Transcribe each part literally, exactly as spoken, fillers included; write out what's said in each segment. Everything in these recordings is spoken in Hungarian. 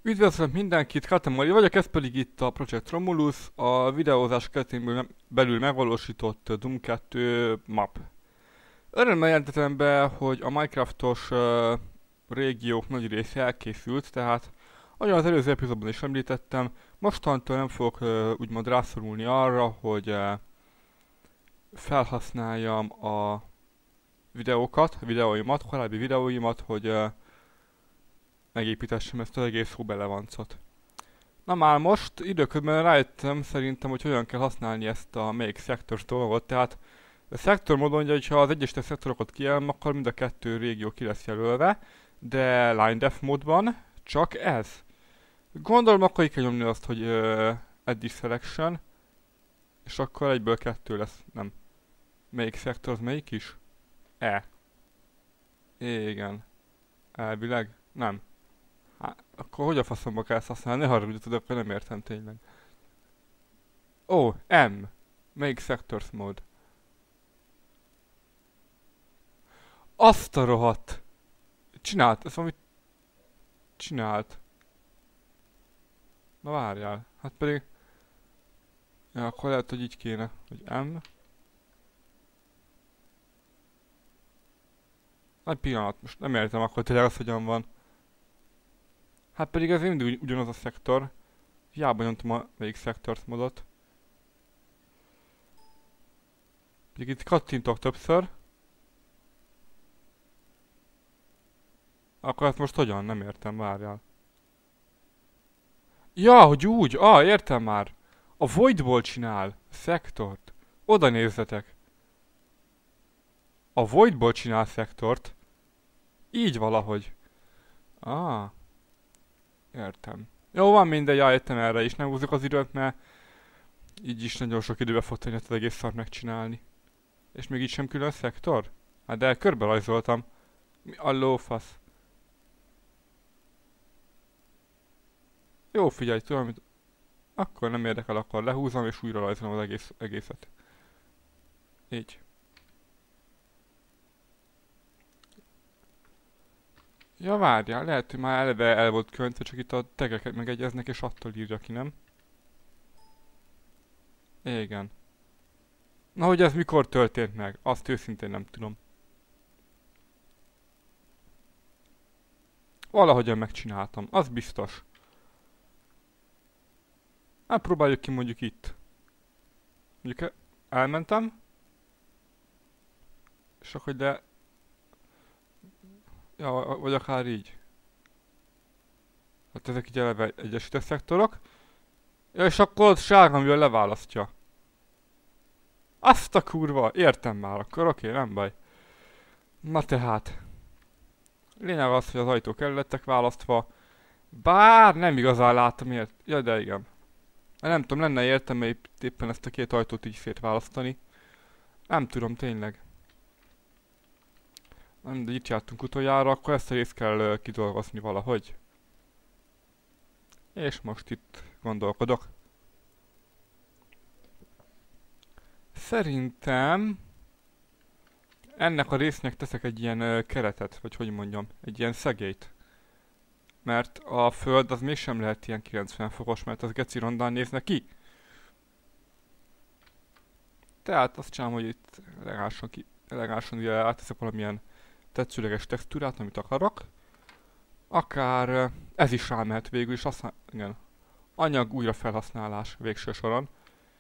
Üdvözlök mindenkit, Katamari vagyok, ez pedig itt a Project Romulus, a videózás keretén belül megvalósított Doom kettő map. Örömmel jelentetem be, hogy a Minecraftos uh, régiók nagy része elkészült, tehát ahogyan az előző epizódban is említettem, mostantól nem fogok uh, úgymond rászorulni arra, hogy uh, felhasználjam a videókat, a videóimat, korábbi videóimat, hogy uh, megépítessem ezt az egész hóbelevancot. Na már most időközben rájöttem szerintem, hogy hogyan kell használni ezt a Make Sectors dolgot, tehát a szektor módon, hogy ha az egyes szektorokat kijelölöm, akkor mind a kettő régió ki lesz jelölve, de Line Def módban csak ez. Gondolom akkor így kell nyomni azt, hogy uh, Edit Selection, és akkor egyből kettő lesz, nem. Make Sectors melyik is? E. Igen. Elvileg? Nem. Hát, akkor hogy a faszomba kell ezt használni? Ne haragudjatok, akkor nem értem tényleg. Ó, oh, M. Make Sectors Mode. Azt a rohadt! Csinált, ezt valamit... Csinált. Na várjál, hát pedig... Ja, akkor lehet, hogy így kéne, hogy M. Egy pillanat, most nem értem akkor tényleg az hogyan van. Hát pedig ez mindig ugyanaz a szektor. Hiába nyomtam a melyik Sectors modot. Pedig itt kattintok többször. Akkor ezt most hogyan? Nem értem, várjál. Ja, hogy úgy! Ah, értem már! A Voidból csinál szektort. Oda nézzetek! A Voidból csinál szektort. Így valahogy. Ah. Értem. Jó, van mindegy, eljöttem erre is, nem húzzuk az időt, mert így is nagyon sok időbe fog tenni az egész szart megcsinálni. És még így sem külön szektor? Hát de körbe rajzoltam. Mi a lófasz? Jó, figyelj, tudom, amit... Akkor nem érdekel, akkor lehúzom és újra rajzolom az egész, egészet. Így. Ja, várjál, lehet, hogy már eleve el volt köntve, csak itt a tegeket megegyeznek, és attól írja ki, nem? Igen. Na, hogy ez mikor történt meg? Azt őszintén nem tudom. Valahogyan megcsináltam, az biztos. Hát próbáljuk ki mondjuk itt. Mondjuk elmentem. És akkor de... Ja, vagy akár így. Hát ezek így eleve egyesített szektorok. Ja, és akkor ott sárga, amivel leválasztja. Azt a kurva, értem már, akkor oké, nem baj. Na tehát. Lényeg az, hogy az ajtók el lettek választva. Bár nem igazán látom miért. Ja, de igen. Nem tudom, lenne értelme éppen ezt a két ajtót így szétválasztani. Nem tudom, tényleg. Nem, de itt jártunk utoljára, akkor ezt a részt kell uh, kidolgozni valahogy. És most itt gondolkodok. Szerintem ennek a résznek teszek egy ilyen uh, keretet, vagy hogy mondjam, egy ilyen szegélyt. Mert a föld az mégsem lehet ilyen kilencven fokos, mert az geci rondán nézne ki. Tehát azt csinálom, hogy itt elegánsan, ki, elegánsan ugye átteszek valamilyen tetszőleges textúrát, amit akarok. Akár uh, ez is rámehet végül is, aztán igen. Anyag újrafelhasználás végső soron.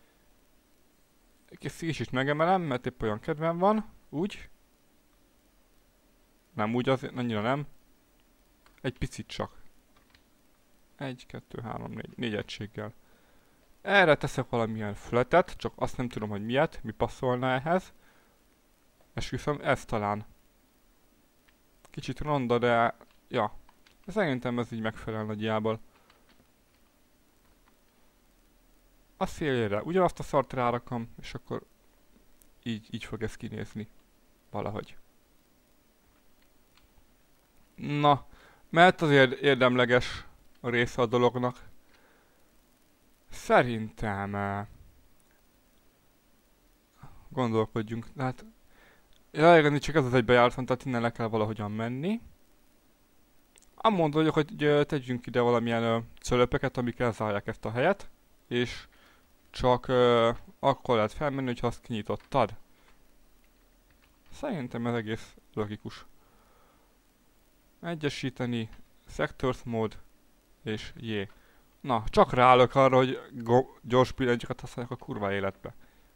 Kicsit megemelem, mert épp olyan kedvem van. Úgy. Nem úgy, az annyira nem. Egy picit csak. Egy, kettő, három, négy. Négy egységgel. Erre teszek valamilyen fletet, csak azt nem tudom, hogy miért, mi passzolna ehhez. Esküszöm, ez talán. Kicsit ronda, de... Ja. Szerintem ez így megfelel nagyjából. A szélére ugyanazt a szart rárakom, és akkor így, így fog ez kinézni. Valahogy. Na, mert azért érdemleges a része a dolognak. Szerintem... Uh, gondolkodjunk, hát... Ja, igen, csak ez az egy bejártam, tehát innen le kell valahogyan menni. Amond vagyok, hogy ö, tegyünk ide valamilyen ö, cölöpeket, amik elzárják ezt a helyet, és csak ö, akkor lehet felmenni, hogyha azt kinyitottad. Szerintem ez egész logikus. Egyesíteni, sectors mód, és jé. Na, csak ráállok arra, hogy go- gyors billentyűket használják a kurva életbe.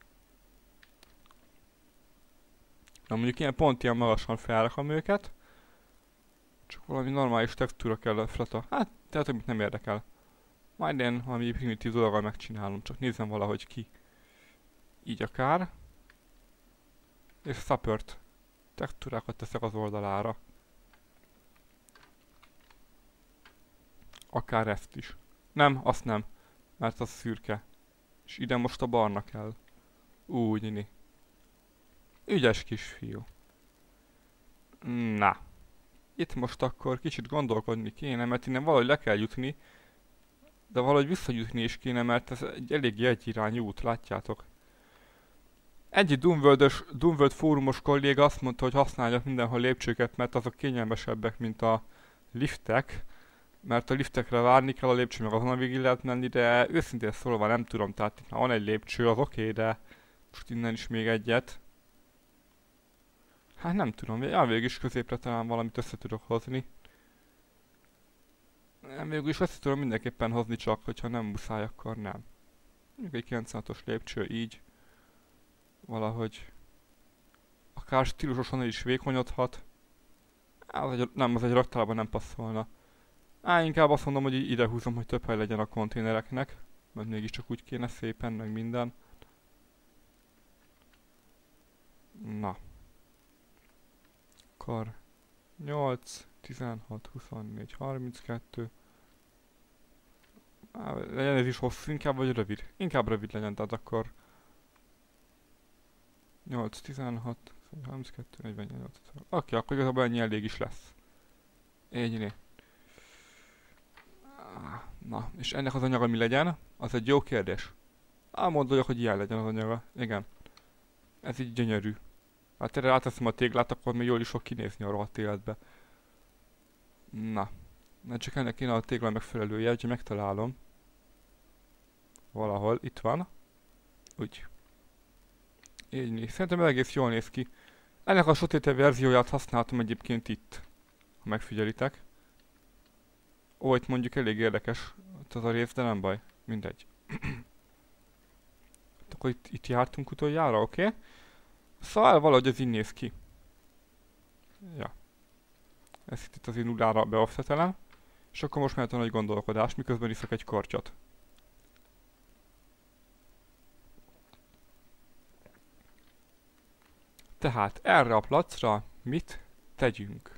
Na mondjuk ilyen pont ilyen magasan felrakom őket. Csak valami normális textúra kell a flata. Hát, tehát amit nem érdekel. Majd én valami primitív dologgal megcsinálom, csak nézzem valahogy ki. Így akár. És support textúrákat teszek az oldalára. Akár ezt is. Nem, azt nem. Mert az szürke. És ide most a barna kell. Úgy, nini. Ügyes kisfiú. Na. Itt most akkor kicsit gondolkodni kéne, mert innen valahogy le kell jutni. De valahogy visszajutni is kéne, mert ez egy elég egyirányú út, látjátok. Egy Doomworld-ös, Doomworld fórumos kolléga azt mondta, hogy használjak mindenhol lépcsőket, mert azok kényelmesebbek, mint a liftek. Mert a liftekre várni kell, a lépcső meg azon végig lehet menni, de őszintén szólva nem tudom, tehát itt van egy lépcső, az oké, okay, de most innen is még egyet. Hát nem tudom, ja, végül is középre talán valamit össze tudok hozni. Nem, végül is össze tudom mindenképpen hozni, csak hogyha nem muszáj, akkor nem. Mondjuk egy kilencvenhatos lépcső így. Valahogy akár stílusosan is vékonyodhat. Az egy, nem, az egy raktárban nem passzolna. Á, inkább azt mondom, hogy ide húzom, hogy több hely legyen a konténereknek. Mert mégiscsak úgy kéne szépen, meg minden. Na. Akkor nyolc, tizenhat, huszonnégy, harminckettő. Á, legyen ez is hosszú, inkább vagy rövid? Inkább rövid legyen, tehát akkor nyolc, tizenhat, harminckettő, negyvennyolc. Oké, akkor igazából ennyi elég is lesz. Ennyi. Na, és ennek az anyaga mi legyen? Az egy jó kérdés. Álmod vagyok, hogy ilyen legyen az anyaga. Igen. Ez így gyönyörű. Hát erre ráteszem a téglát, akkor még jól is fog kinézni a rohadt életbe. Na. Na csak ennek kéne a tégla megfelelője, úgyhogy megtalálom. Valahol, itt van. Úgy. Így, szerintem egész jól néz ki. Ennek a sötéte verzióját használtam egyébként itt. Ha megfigyelitek. Ó, itt mondjuk elég érdekes az a rész, de nem baj. Mindegy. Akkor itt, itt jártunk utoljára, oké? Okay? Szóval valahogy ez így néz ki. Ja. Ezt itt az én nullára beoffsetelem. És akkor most mehet a nagy gondolkodás, miközben iszok egy kortyot. Tehát erre a placra mit tegyünk?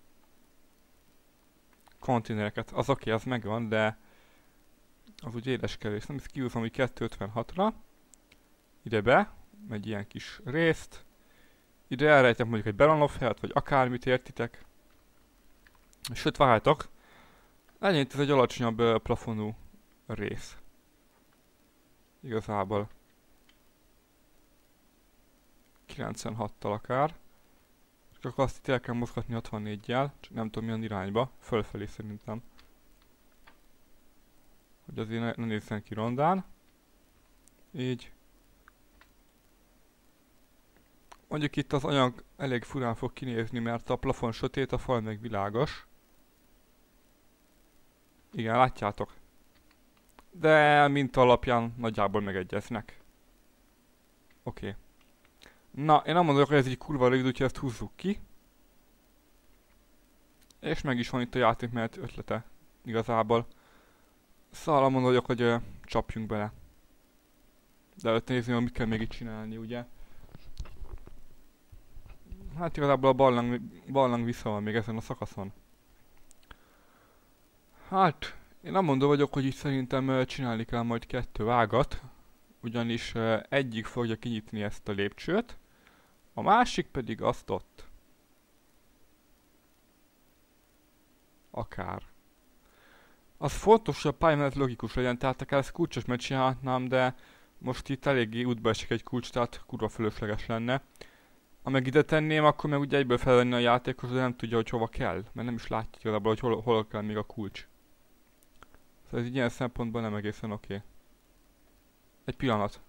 Konténereket. Az oké, okay, az megvan, de az úgy édeskedés. Nem, ezt kihúzom, hogy kettőszázötvenhatra. Ide be, egy ilyen kis részt. Ide elrejtek mondjuk egy Beranov helyet, vagy akármit értitek. Sőt, várjátok. Legyen itt ez egy alacsonyabb uh, plafonú rész. Igazából. kilencvenhattal akár. És akkor azt itt el kell mozgatni hatvannégyjel, csak nem tudom milyen irányba. Fölfelé szerintem. Hogy azért ne, ne nézzen ki rondán. Így. Mondjuk itt az anyag elég furán fog kinézni, mert a plafon sötét, a fal meg világos. Igen, látjátok. De minta alapján nagyjából megegyeznek. Oké. Okay. Na, én nem mondok, hogy ez egy kurva rövid, úgyhogy ezt húzzuk ki. És meg is van itt a játékmenet ötlete. Igazából. Szóval mondok, hogy ö, csapjunk bele. De előtt nézni, hogy mit kell még itt csinálni, ugye? Hát igazából a barlang, barlang vissza van még ezen a szakaszon. Hát, én nem mondom vagyok, hogy itt szerintem uh, csinálni kell majd kettő ágat. Ugyanis uh, egyik fogja kinyitni ezt a lépcsőt, a másik pedig azt ott. Akár. Az fontos, hogy a pályámenet logikus legyen, tehát akár ezt kulcsos megcsinálhatnám, de most itt eléggé útba esik egy kulcs, tehát kurva fölösleges lenne. ha meg ide tenném, akkor meg ugye egyből felvenni a játékos, de nem tudja, hogy hova kell. Mert nem is látja igazából, hogy hol, hol kell még a kulcs. Szóval ez így ilyen szempontból nem egészen oké. Okay. Egy pillanat.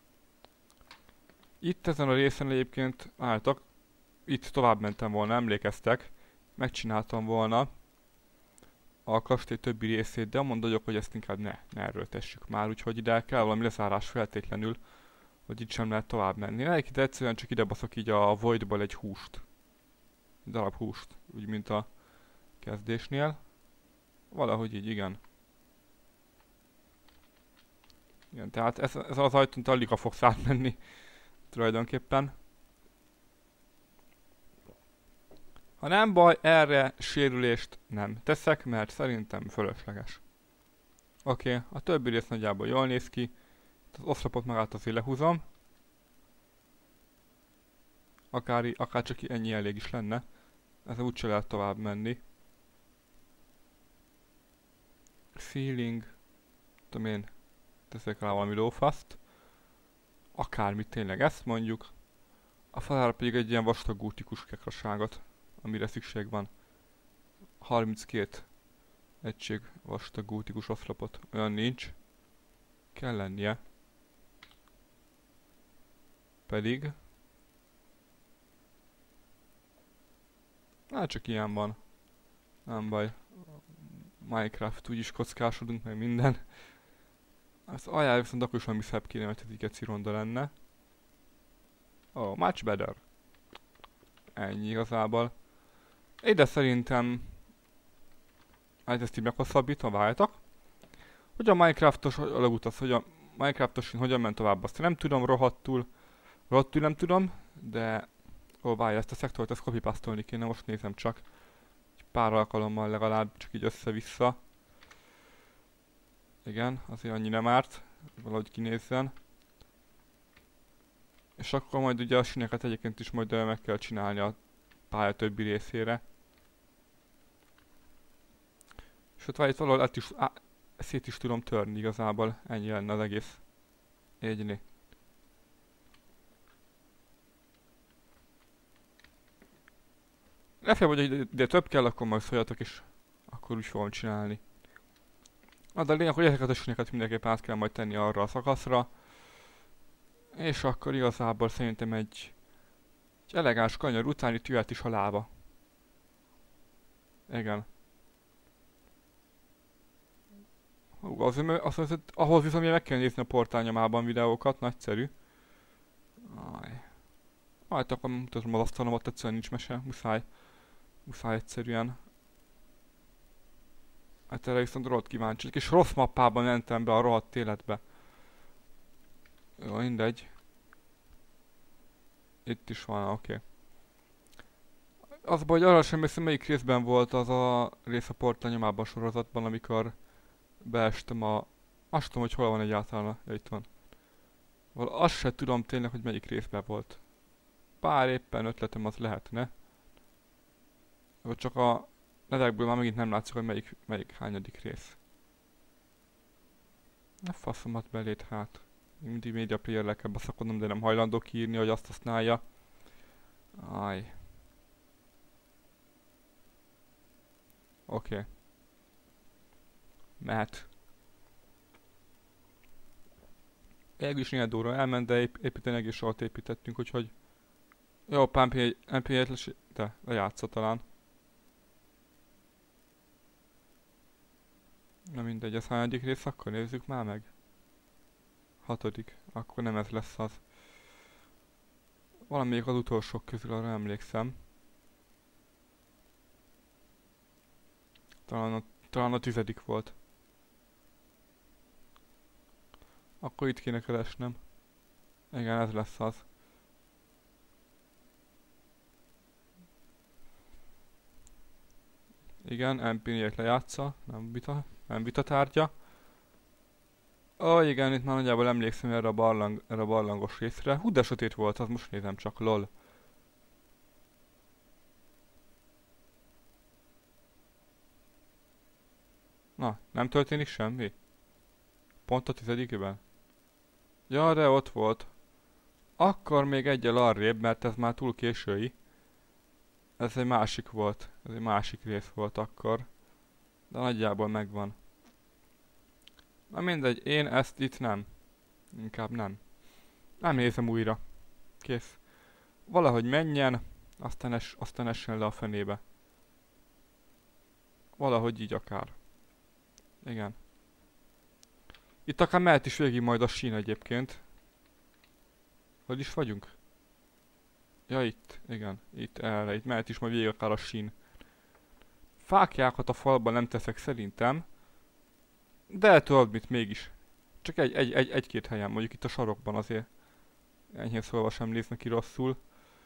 Itt ezen a részen egyébként, álltak, itt tovább mentem volna, emlékeztek. Megcsináltam volna a kastély többi részét, de mondom, hogy ezt inkább ne, ne erőltessük már, úgyhogy ide kell valami lezárás feltétlenül, hogy itt sem lehet tovább menni. Egyik ide egyszerűen csak ide baszok így a voidból egy húst. Egy darab húst, úgy mint a kezdésnél. Valahogy így, igen. Igen, tehát ez, ez az ajtón alig a fogsz átmenni, tulajdonképpen. Ha nem baj, erre sérülést nem teszek, mert szerintem fölösleges. Oké, okay, a többi rész nagyjából jól néz ki. Az oszlopot magát azért lehúzom. Akár, akár csak ennyi elég is lenne. Ezzel úgyse lehet tovább menni. Ceiling. Tudom én. Teszek rá valami lófaszt. Akármit tényleg ezt mondjuk. A falára pedig egy ilyen vastag gótikus kekraságot, amire szükség van. harminckét egység vastag gótikus oszlopot. Olyan nincs. Kell lennie. Pedig... Hát csak ilyen van. Nem baj. Minecraft, úgyis kockásodunk meg minden. Az alján viszont akkor is valami szebb kéne, mert ez így egy ronda lenne. Oh, much better. Ennyi igazából. Ide szerintem... Hát ezt így meghosszabbítom, váltak. Hogy a Minecraftos alagut az, hogy a Minecraftos hogyan ment tovább, azt nem tudom, rohadtul. Rohadtul nem tudom, de... Ó, oh, várj, ezt a szektort, ezt copypastolni kéne, most nézem csak. Egy pár alkalommal legalább, csak így össze-vissza. Igen, azért annyi nem árt, valahogy kinézzen. És akkor majd ugye a síneket egyébként is majd meg kell csinálni a pálya többi részére. És ott várj, itt valahol is, á, szét is tudom törni igazából, ennyi lenne az egész. Egyni. Lefél, hogy ide több kell, akkor majd szóljatok és akkor úgy fogom csinálni. Na, de a lényeg, hogy ezeket a síneket mindenképpen át kell majd tenni arra a szakaszra. És akkor igazából szerintem egy, egy elegáns kanyar után itt jöhet is a lába. Igen. Hú, az, az, az, ahhoz viszont meg kell nézni a portálnyomában videókat, nagyszerű. Aj. Hát akkor mutatom az asztalomat, egyszerűen nincs mese, muszáj. Muszáj egyszerűen. Hát erre viszont rohadt kíváncsi. És rossz mappában mentem be a rohadt életbe. Jó, mindegy. Itt is van, oké. Okay. Az baj, hogy arra sem hiszem, melyik részben volt az a rész a portálnyomában sorozatban, amikor beestem a... Azt tudom, hogy hol van egyáltalán. Ja, itt van. Val azt se tudom tényleg, hogy melyik részben volt. Pár éppen ötletem az lehetne. Vagy csak a nevekből már megint nem látszik, hogy melyik, melyik hányadik rész. Ne faszomat belét hát. Mindig média player-rel kell baszakodnom, de nem hajlandó kiírni, hogy azt használja. Áj. Oké. Okay. Mehet. Végül is néhány óra elment, de ép építeni egész sokat építettünk, úgyhogy... Jó, pán em pé egy les... de lejátsza talán. Na mindegy, ez hányadik rész, akkor nézzük már meg. Hatodik, akkor nem ez lesz az. Valamelyik az utolsók közül, arra emlékszem. Talán a, talán a tizedik volt. Akkor itt kéne keresnem. Igen, ez lesz az. Igen, em pé négyet lejátsza, nem vita, nem vita tárgya. Ó, oh, igen, itt már nagyjából emlékszem erre a, barlang, erre a barlangos részre. Hú, de sötét volt, az most nézem csak, lol. Na, nem történik semmi? Pont a tizedikében? Ja, de ott volt. Akkor még egyel arrébb, mert ez már túl késői. Ez egy másik volt. Ez egy másik rész volt akkor. De nagyjából megvan. Na mindegy, én ezt itt nem. Inkább nem. Nem nézem újra. Kész. Valahogy menjen, aztán, es, aztán essen le a fenébe. Valahogy így akár. Igen. Itt akár mehet is végig majd a sín egyébként. Hogy is vagyunk? Ja, itt. Igen. Itt erre. Itt mehet is majd végig akár a sín. Fákjákat a falban nem teszek szerintem. De tudod mit, mégis. Csak egy, egy, egy, egy-két helyen, mondjuk itt a sarokban azért. Enyhén szólva sem néz neki rosszul.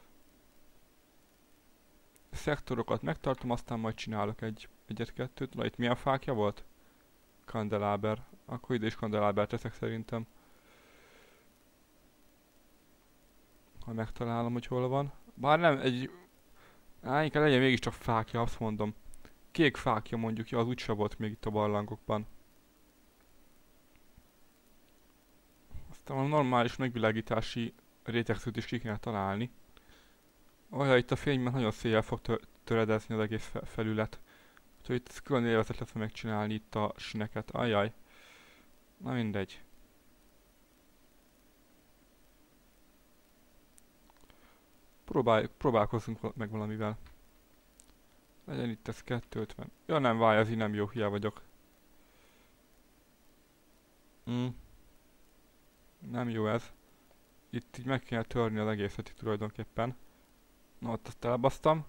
Szektorokat megtartom, aztán majd csinálok egy, egyet-kettőt. Na itt milyen fákja volt? Kandeláber. Akkor ide is kandeláber teszek szerintem. Ha megtalálom, hogy hol van. Bár nem, egy... Á, inkább legyen mégiscsak fákja, azt mondom. Kék fákja mondjuk, ja, az úgyse volt még itt a barlangokban. Aztán a normális megvilágítási rétegzőt is ki kell találni. Olyan, itt a fényben nagyon széjjel fog tör töredezni az egész fe felület. Úgyhogy itt külön élvezet lesz megcsinálni itt a sineket. Ajjaj. Na mindegy. Próbálj, próbálkozzunk meg valamivel. Legyen itt ez kétszázötven. Ja nem, várj, ez így nem jó, hiába vagyok. Mm. Nem jó ez. Itt így meg kéne törni az egészet itt tulajdonképpen. Na ott azt elbasztam.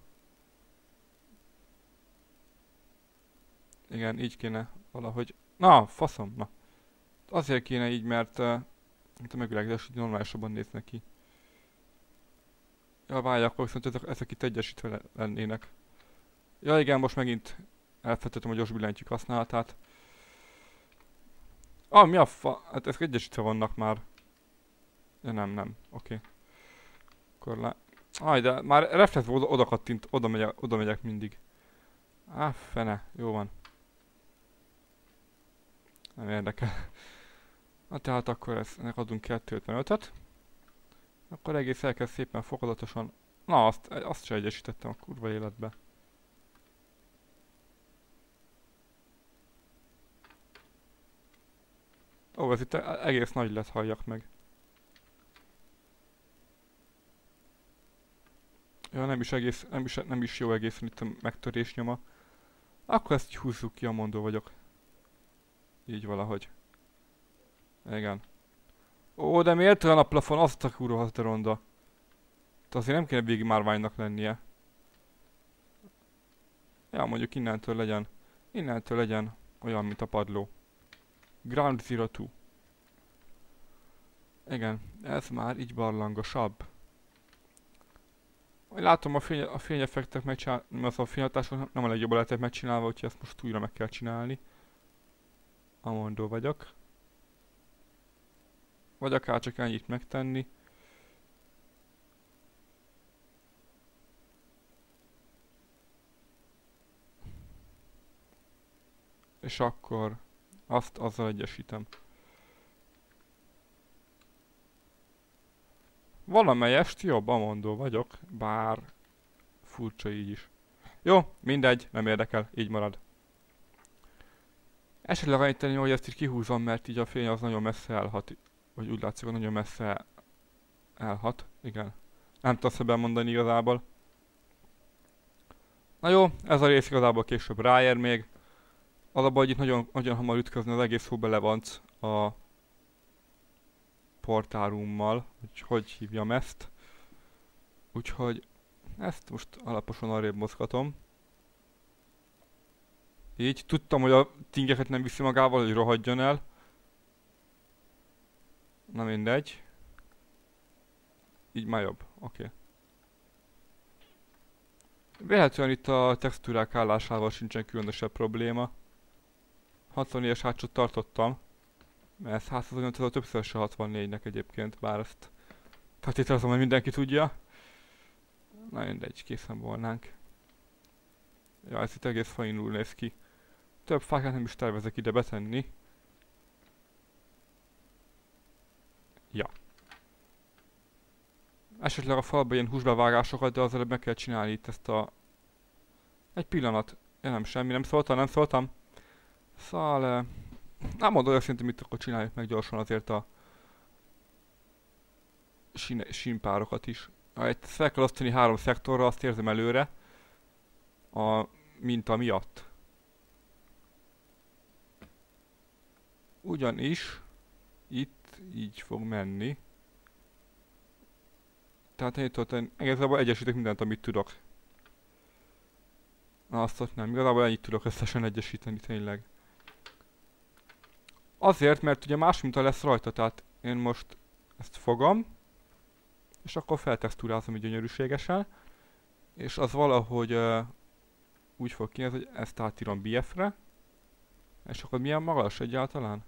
Igen, így kéne valahogy... Na, faszom, na. Azért kéne így, mert uh, a megvilágítás így normálisabban néz neki. Ja, várj, akkor viszont ezek, ezek itt egyesítve lennének. Ja igen, most megint elfelejtettem a gyors billentyűk használatát. Ah, mi a fa... Hát ezek egyesítve vannak már. Ja nem, nem. Oké. Okay. Akkor le... Aj, de már reflexbe oda, oda kattint, oda megyek, oda megyek mindig. Á, fene. Jó van. Nem érdekel. Na tehát akkor ezt, ennek adunk kétszázötvenötöt. Akkor egész elkezd szépen fokozatosan... Na, azt, azt se egyesítettem a kurva életbe. Ó, ez itt egész nagy lett, halljak meg. Ja, nem is egész, nem is, nem is jó egészen itt a megtörés nyoma. Akkor ezt húzzuk ki, a mondó vagyok. Így valahogy. Igen. Ó, de miért olyan a plafon? Azt a kurva, az de ronda. De azért nem kéne végig márványnak lennie. Ja, mondjuk innentől legyen. Innentől legyen olyan, mint a padló. Ground Zero kettő. Igen, ez már így barlangosabb. Látom a, fény, a fényeffektek megcsinálni, mert a fényhatások nem a legjobban lehetett megcsinálva, úgyhogy ezt most újra meg kell csinálni. Amondó vagyok. Vagy akár csak ennyit megtenni. És akkor azt azzal egyesítem. Valamelyest jobb amondó vagyok, bár furcsa így is. Jó, mindegy, nem érdekel, így marad. Esetleg annyit tenni, hogy ezt is kihúzom, mert így a fény az nagyon messze elhat. Vagy úgy látszik, hogy nagyon messze elhat. Igen. Nem tudsz ebben mondani igazából. Na jó, ez a rész igazából később ráér még. Az a baj, hogy itt nagyon, nagyon hamar ütközni az egész hó belevanc a portárummal, hogy hogy hívjam ezt. Úgyhogy ezt most alaposan arrébb mozgatom. Így tudtam, hogy a tingeket nem viszi magával, hogy rohadjon el. Na mindegy. Így már jobb, oké. Okay. Véletlenül itt a textúrák állásával sincsen különösebb probléma. hatvannégyes hátsót tartottam. Mert ez házszáznyolcvan többször se hatvannégynek egyébként, bár ezt feltételezem, hogy mindenki tudja. Na mindegy, készen volnánk. Ja, ez itt egész fainul néz ki. Több fákát nem is tervezek ide betenni. Ja. esetleg a falba ilyen húsbevágásokat, de az előbb meg kell csinálni itt ezt a... Egy pillanat. Ja, nem semmi, nem szóltam, nem szóltam. Szóval... Uh, nem mondom őszintén, mit akkor csináljuk meg gyorsan azért a... Sín sínpárokat is. Itt fel kell osztani három szektorra, azt érzem előre. A minta miatt. Ugyanis... Itt így fog menni. Tehát én tudtam, igazából egyesítek mindent, amit tudok. Na azt ott nem, igazából ennyit tudok összesen egyesíteni tényleg. Azért, mert ugye más minta lesz rajta, tehát én most ezt fogom. És akkor feltextúrázom így gyönyörűségesen. És az valahogy uh, úgy fog kinézni, hogy ezt átírom bé ef-re. És akkor milyen magas egyáltalán?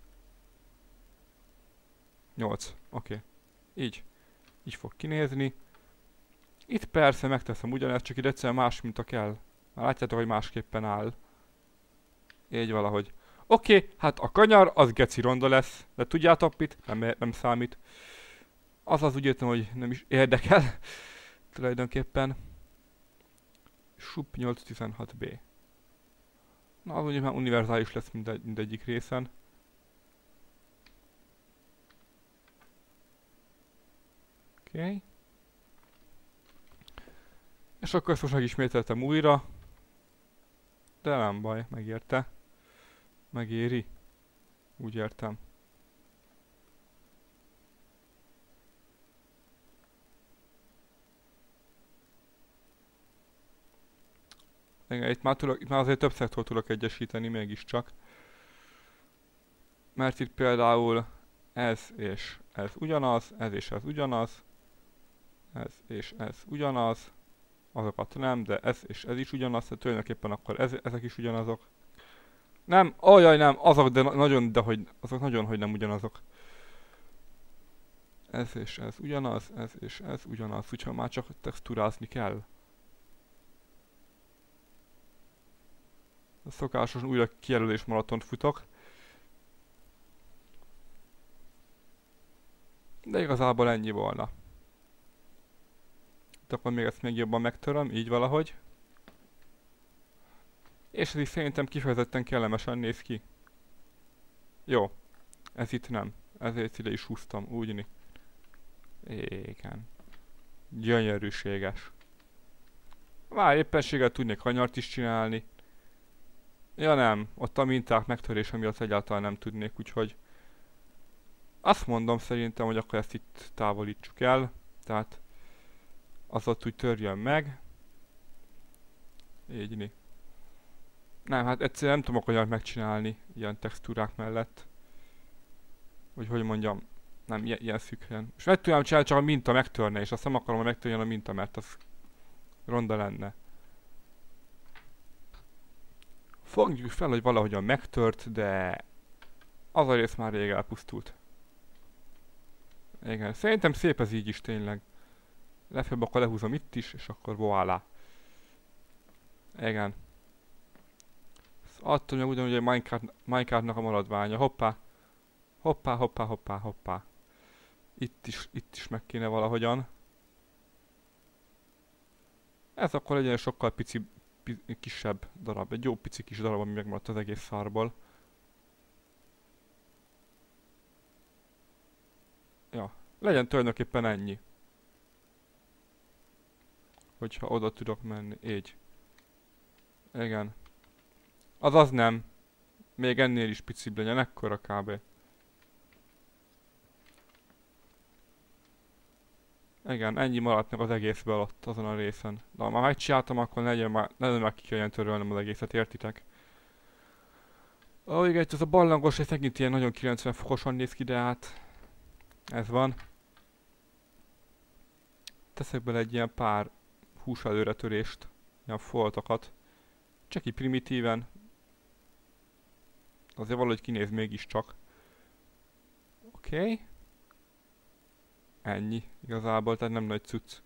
nyolc. Oké. Okay. Így. Így fog kinézni. Itt persze megteszem ugyanezt, csak itt egyszerűen más minta kell. Már látjátok, hogy másképpen áll. Így valahogy. Oké, okay, hát a kanyar az geci ronda lesz. De tudjátok mit? Nem, nem számít. Azaz úgy értem, hogy nem is érdekel. Tulajdonképpen. Sup nyolc tizenhat bé. Na az mondjuk már univerzális lesz mindegy, mindegyik részen. Oké. Okay. És akkor ezt most megismételtem újra. De nem baj, megérte. Megéri. Úgy értem. Igen, itt már, tudok, itt már azért több szektor tudok egyesíteni mégiscsak. Mert itt például ez és ez ugyanaz, ez és ez ugyanaz. Ez és ez ugyanaz. Azokat nem, de ez és ez is ugyanaz, tehát tulajdonképpen akkor ez, ezek is ugyanazok. Nem, ajaj nem, azok de nagyon, de hogy, azok nagyon, hogy nem ugyanazok. Ez és ez ugyanaz, ez és ez ugyanaz, úgyhogy már csak textúrázni kell. A szokásosan újra kijelölés maratont futok. De igazából ennyi volna. Itt akkor még ezt még jobban megtöröm, így valahogy. És ez is szerintem kifejezetten kellemesen néz ki. Jó. Ez itt nem. Ezért ide is húztam, úgyni. Igen. Gyönyörűséges. Már éppenséggel tudnék kanyart is csinálni. Ja nem, ott a minták megtörése miatt egyáltalán nem tudnék, úgyhogy... Azt mondom szerintem, hogy akkor ezt itt távolítsuk el. Tehát... Az ott úgy törjön meg. Ígyni. Nem, hát egyszerűen nem tudom olyan megcsinálni ilyen textúrák mellett. Hogy hogy mondjam, nem, ilyen, ilyen szűkhelyen. És meg tudjam csinálni, csak a minta megtörne, és azt nem akarom, hogy megtörjön a minta, mert az ronda lenne. Fogjuk fel, hogy valahogyan megtört, de az a rész már rég elpusztult. Igen, szerintem szép ez így is tényleg. Lefebb akkor lehúzom itt is, és akkor voilà. Igen. Attól meg ugyanúgy, hogy Minecraft, Minecraftnak a maradványa. Hoppá. Hoppá, hoppá, hoppá, hoppá. Itt is, itt is meg kéne valahogyan. Ez akkor legyen sokkal pici, pici, kisebb darab. Egy jó pici kis darab, ami megmaradt az egész szárból. Ja. Legyen tulajdonképpen ennyi. Hogyha oda tudok menni. Így. Igen. Azaz nem. Még ennél is picibb legyen, ekkora kb. Igen, ennyi maradt meg az egészből ott, azon a részen. De ha már megcsináltam, akkor ne legyen már, ne legyen már ki kelljen törölnem az egészet, értitek? Ó, igen, itt ez a ballangos, ez megint ilyen nagyon kilencven fokosan néz ki, de hát... Ez van. Teszek bele egy ilyen pár hús előretörést, ilyen foltokat. Csak így primitíven. Azért valahogy kinéz mégiscsak. Oké. Okay. Ennyi igazából, tehát nem nagy cucc.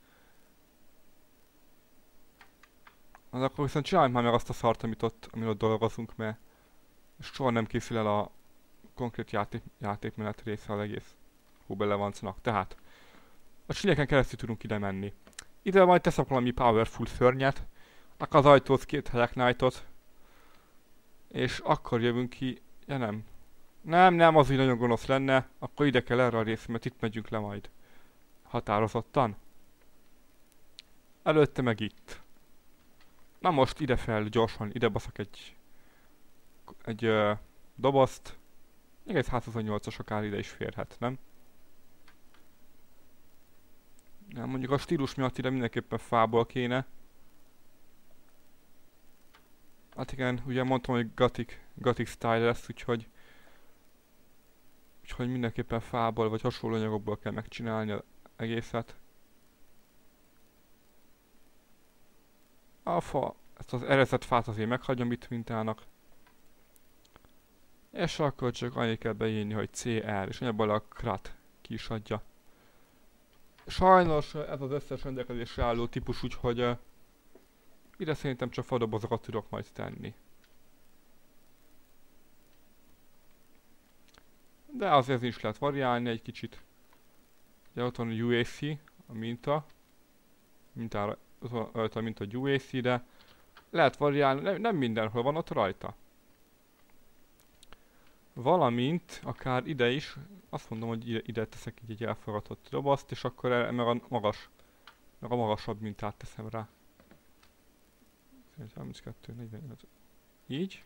Az akkor viszont csináljunk már meg azt a szart, amit ott, amit ott dolgozunk, mert soha nem készül el a konkrét játék, játékmenet része az egész hóbelevancnak. Tehát a csiléken keresztül tudunk ide menni. Ide majd teszek valami powerful szörnyet, akkor az ajtóhoz két Black Knight-ot, és akkor jövünk ki, ja nem. Nem, nem, az így nagyon gonosz lenne, akkor ide kell erre a részre, mert itt megyünk le majd. Határozottan. Előtte meg itt. Na most ide fel, gyorsan, ide baszok egy... egy uh, dobozt. Még egy százhuszonnyolcas akár ide is férhet, nem? Nem, mondjuk a stílus miatt ide mindenképpen fából kéne. Hát igen, ugye mondtam, hogy gothic, gothic style lesz, úgyhogy... Úgyhogy mindenképpen fából vagy hasonló anyagokból kell megcsinálni az egészet. A fa, ezt az ereszett fát azért meghagyom itt mintának. És akkor csak annyi kell beírni, hogy cé er, és ebből a krat ki is adja. Sajnos ez az összes rendelkezésre álló típus, úgyhogy uh, ide szerintem csak fadobozokat tudok majd tenni. De azért is lehet variálni egy kicsit. Ugye ott van a u á cé, a minta. Mintára, ott van mint a u á cé, de lehet variálni, nem, nem mindenhol van ott rajta. Valamint, akár ide is, azt mondom, hogy ide, ide teszek így egy elfogadott dobozt, és akkor el, meg a magas, meg a magasabb mintát teszem rá. harminckettő, negyvenöt. Így.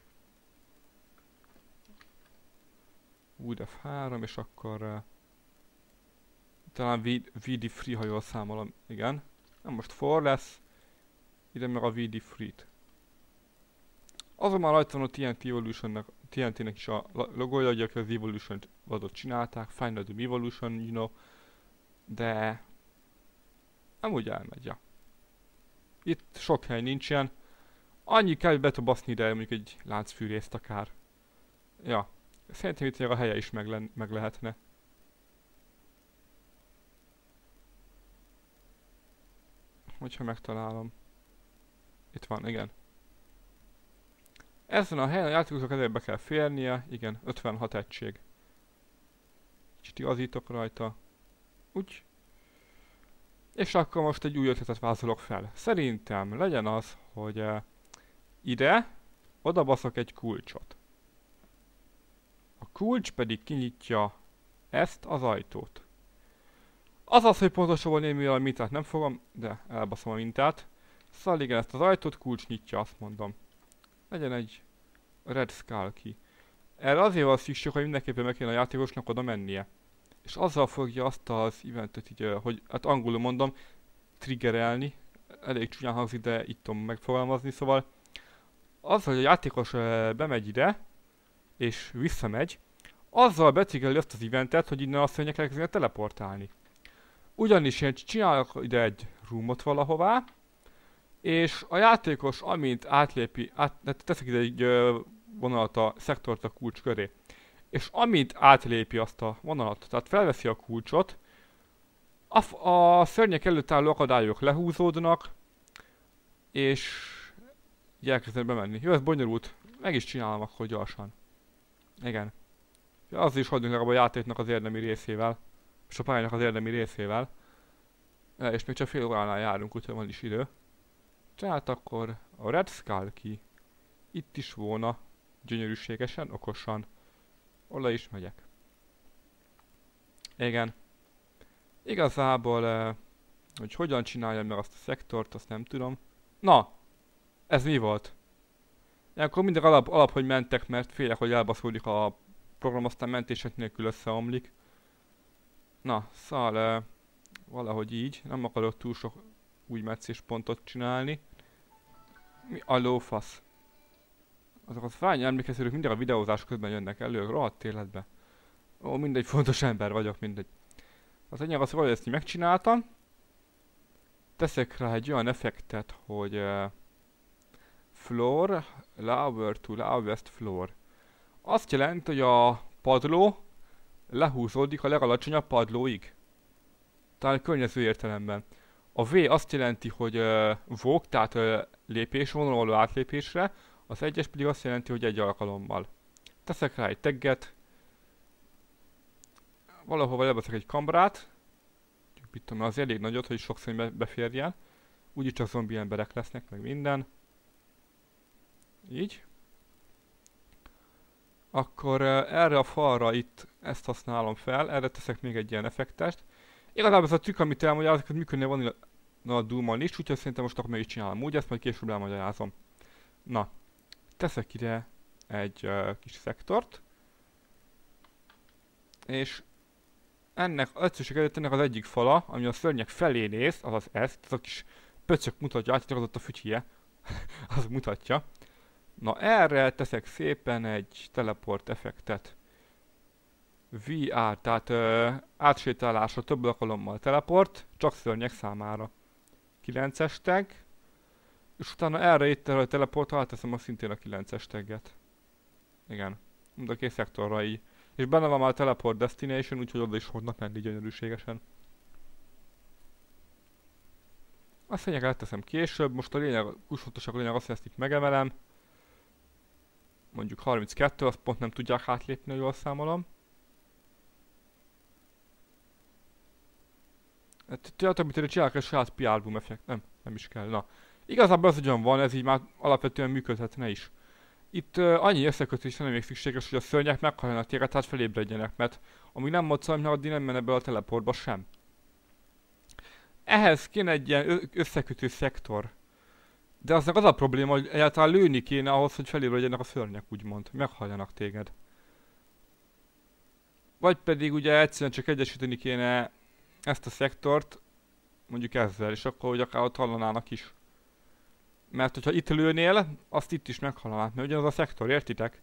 Wood ef három, és akkor uh, talán vé dé Free, ha jól számolom, igen. Nem, most for lesz, ide meg a vé dé Free-t. Azonban rajta van a té en té Evolution-nek, té en té-nek is a logója, hogy az Evolution-t vadot csinálták, Final Doom Evolution, you know, de nem úgy elmegy, ja. Itt sok hely nincsen, annyi kell, hogy betobaszni ide mondjuk egy láncfűrészt akár. Ja, szerintem itt a helye is meg, le meg lehetne. Hogyha megtalálom. Itt van, igen. Ezen a helyen a játékosok ezért be kell férnie, igen, ötvenhat egység. Kicsit igazítok rajta. Úgy. És akkor most egy új ötletet vázolok fel. Szerintem legyen az, hogy uh, ide, oda baszok egy kulcsot. A kulcs pedig kinyitja ezt az ajtót. Azaz, hogy pontosabban némi a mintát nem fogom, de elbaszom a mintát. Szóval igen, ezt az ajtót kulcs nyitja, azt mondom. Legyen egy Red Skull key. Erre azért van szükség, hogy mindenképpen meg kéne a játékosnak oda mennie. És azzal fogja azt az eventet így, hogy hát angolul mondom, triggerelni. Elég csúnyán hangzik, de itt tudom megfogalmazni, szóval azzal, hogy a játékos bemegy ide, és visszamegy, azzal betriggereli azt az eventet, hogy innen a szörnyek elkezdenek teleportálni. Ugyanis én csinálok ide egy roomot valahová, és a játékos, amint átlépi, át, teszek ide egy ö, vonalat a szektort a kulcs köré, és amint átlépi azt a vonalat, tehát felveszi a kulcsot, a, a szörnyek előtt álló akadályok lehúzódnak, és így elkezdenek bemenni. Jó, ez bonyolult, meg is csinálom akkor gyorsan. Igen. Az is hagyunk legalább a játéknak az érdemi részével, és a pályának az érdemi részével. És még csak fél óránál járunk, úgyhogy van is idő. Tehát akkor a Red Skull key itt is volna, gyönyörűségesen, okosan. Oda is megyek. Igen. Igazából, eh, hogy hogyan csináljam meg azt a szektort, azt nem tudom. Na! Ez mi volt? Ilyenkor mindig alap, alap, hogy mentek, mert félek, hogy elbaszódik a program, aztán mentések nélkül összeomlik. Na, szóval eh, valahogy így, nem akarok túl sok új meccéspontot csinálni. Mi a lófasz? Azok az fány emlékezők mindig a videózás közben jönnek elő, rohadt életbe. Ó, mindegy, fontos ember vagyok, mindegy. Az lényeg az, hogy ezt így megcsináltam. Teszek rá egy olyan effektet, hogy uh, floor, lower to lowest floor. Azt jelenti, hogy a padló lehúzódik a legalacsonyabb padlóig. Talán környező értelemben. A V azt jelenti, hogy uh, walk, tehát uh, lépés, vonalvaló átlépésre, az egyes pedig azt jelenti, hogy egy alkalommal. Teszek rá egy tagget, valahova lebeszek egy kamrát, mit tudom, az elég nagyot, hogy sok szörny beférjen. Úgyis csak zombi emberek lesznek, meg minden. Így. Akkor uh, erre a falra itt ezt használom fel, erre teszek még egy ilyen effektest. Igazából ez a trükk, amit elmagyarázok, hogy működne van a Doom-on is, úgyhogy szerintem most akkor meg is csinálom úgy, ezt majd később elmagyarázom. Na, teszek ide egy uh, kis szektort. És ennek, egyszerűség előtt ennek az egyik fala, ami a szörnyek felé néz, azaz ez, ez a kis pöcök mutatja, átitagazott a fütyje, az mutatja. Na erre teszek szépen egy teleport effektet. vé er, tehát ö, átsétálásra több alkalommal teleport, csak szörnyek számára. kilences tag. És utána erre itt erre a teleportra áteszem a szintén a kilences tagget. Igen, mind a két szektorra így. És benne van már a teleport destination, úgyhogy oda is fognak menni gyönyörűségesen. A szényeg elteszem később, most a lényeg, kulcsfontosak a lényeg azt, hogy ezt itt megemelem. Mondjuk harminckettő, azt pont nem tudják átlépni, ha jól számolom. Tehát amit csinálok, egy saját pé er boom effekt, nem, nem is kell, na. Igazából az ugyan van, ez így már alapvetően működhetne is. Itt uh, annyi összekötésre nem még szükséges, hogy a szörnyek meghalljanak téged, tehát felébredjenek, mert amíg nem moccannak, addig nem menne be a teleportba sem. Ehhez kéne egy ilyen összekötő szektor. De aznak az a probléma, hogy egyáltalán lőni kéne ahhoz, hogy felébredjenek a szörnyek, úgymond, meghalljanak téged. Vagy pedig ugye egyszerűen csak egyesíteni kéne ezt a szektort, mondjuk ezzel, és akkor hogy akár ott hallanának is. Mert hogyha itt lőnél, azt itt is meghallanád, mert ugyanaz a szektor, értitek?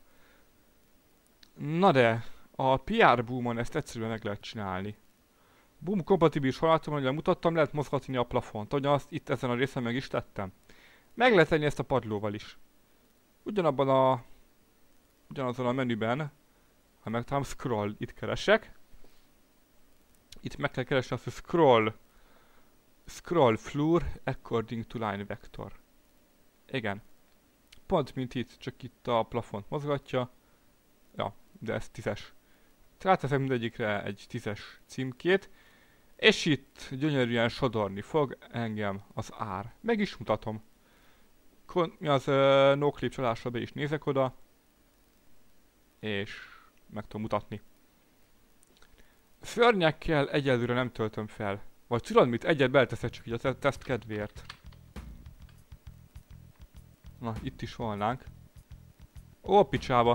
Na de, a pé er boomon ezt egyszerűen meg lehet csinálni. Boom kompatibilis halátom, ahogy mutattam, lehet mozgatni a plafont, ahogy azt itt ezen a részen meg is tettem. Meg lehet tenni ezt a padlóval is. Ugyanabban a... Ugyanazon a menüben, ha megtalálom, scroll, itt keresek. Itt meg kell keresni azt, hogy scroll... Scroll floor according to line vector. Igen. Pont mint itt, csak itt a plafont mozgatja. Ja, de ez tízes. Ráteszek mindegyikre egy tízes címkét. És itt gyönyörűen sodorni fog engem az ár. Meg is mutatom. Kon mi az uh, noclip csalásra be is nézek oda. És meg tudom mutatni. Szörnyekkel egyelőre nem töltöm fel. Vagy tudod mit? Egyet beleteszek csak így a teszt kedvéért. Na, itt is volnánk. Ó, picsába.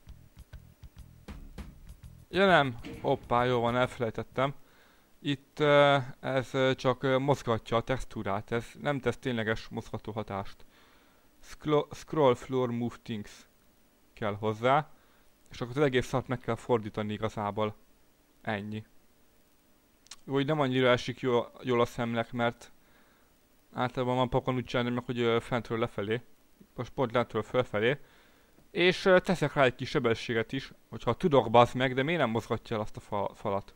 Ja nem. Hoppá, jó van, elfelejtettem. Itt uh, ez uh, csak uh, mozgatja a textúrát. Ez nem tesz tényleges mozgató hatást. Scro scroll floor move things kell hozzá. És akkor az egész szart meg kell fordítani igazából. Ennyi. Jó, hogy nem annyira esik jól, jól a szemnek, mert általában van pakon úgy csinálni meg, hogy uh, fentről lefelé. Most pont lentről fölfelé. És uh, teszek rá egy kis sebességet is, hogyha tudok, bazd meg, de miért nem mozgatja el azt a fa falat?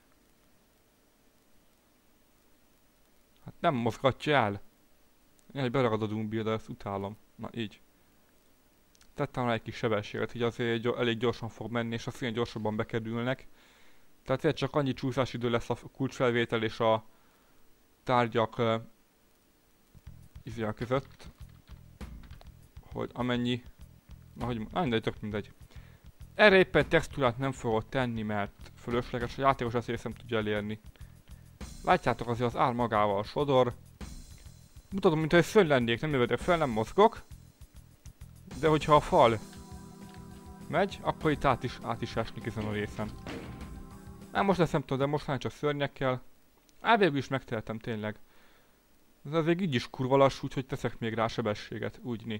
Hát nem mozgatja el. Jaj, beragad a Doom Builder, ezt utálom. Na így. Tettem rá egy kis sebességet, így azért gy elég gyorsan fog menni, és azt ilyen gyorsabban bekerülnek. Tehát ilyen csak annyi csúszásidő lesz a kulcsfelvétel és a tárgyak uh, izján között, hogy amennyi... Na, hogy... Na, mindegy, tök mindegy. Erre éppen textúrát nem fogok tenni, mert fölösleges, a játékos ezt észre nem tudja elérni. Látjátok, azért az ár magával sodor. Mutatom, mintha egy szörny lennék, nem jövök fel, nem mozgok. De hogyha a fal megy, akkor itt át is, át is esnik ezen a részen. Hát most ezt nem tudom, de most már csak szörnyekkel. Á, végül is megtehetem tényleg. Ez azért így is kurva lassú, úgyhogy teszek még rá sebességet, úgyni.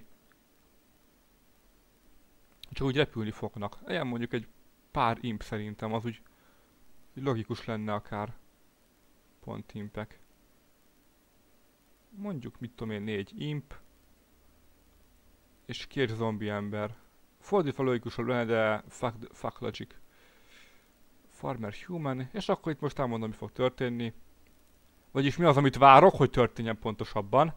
Csak úgy repülni fognak. Ilyen mondjuk egy pár imp szerintem, az úgy logikus lenne akár. Pont impek. Mondjuk, mit tudom én, négy imp. És két zombi ember. Fordítva logikusabb lenne, de fuck, fuck logic. Farmer human. És akkor itt most elmondom, mi fog történni. Vagyis mi az, amit várok, hogy történjen pontosabban.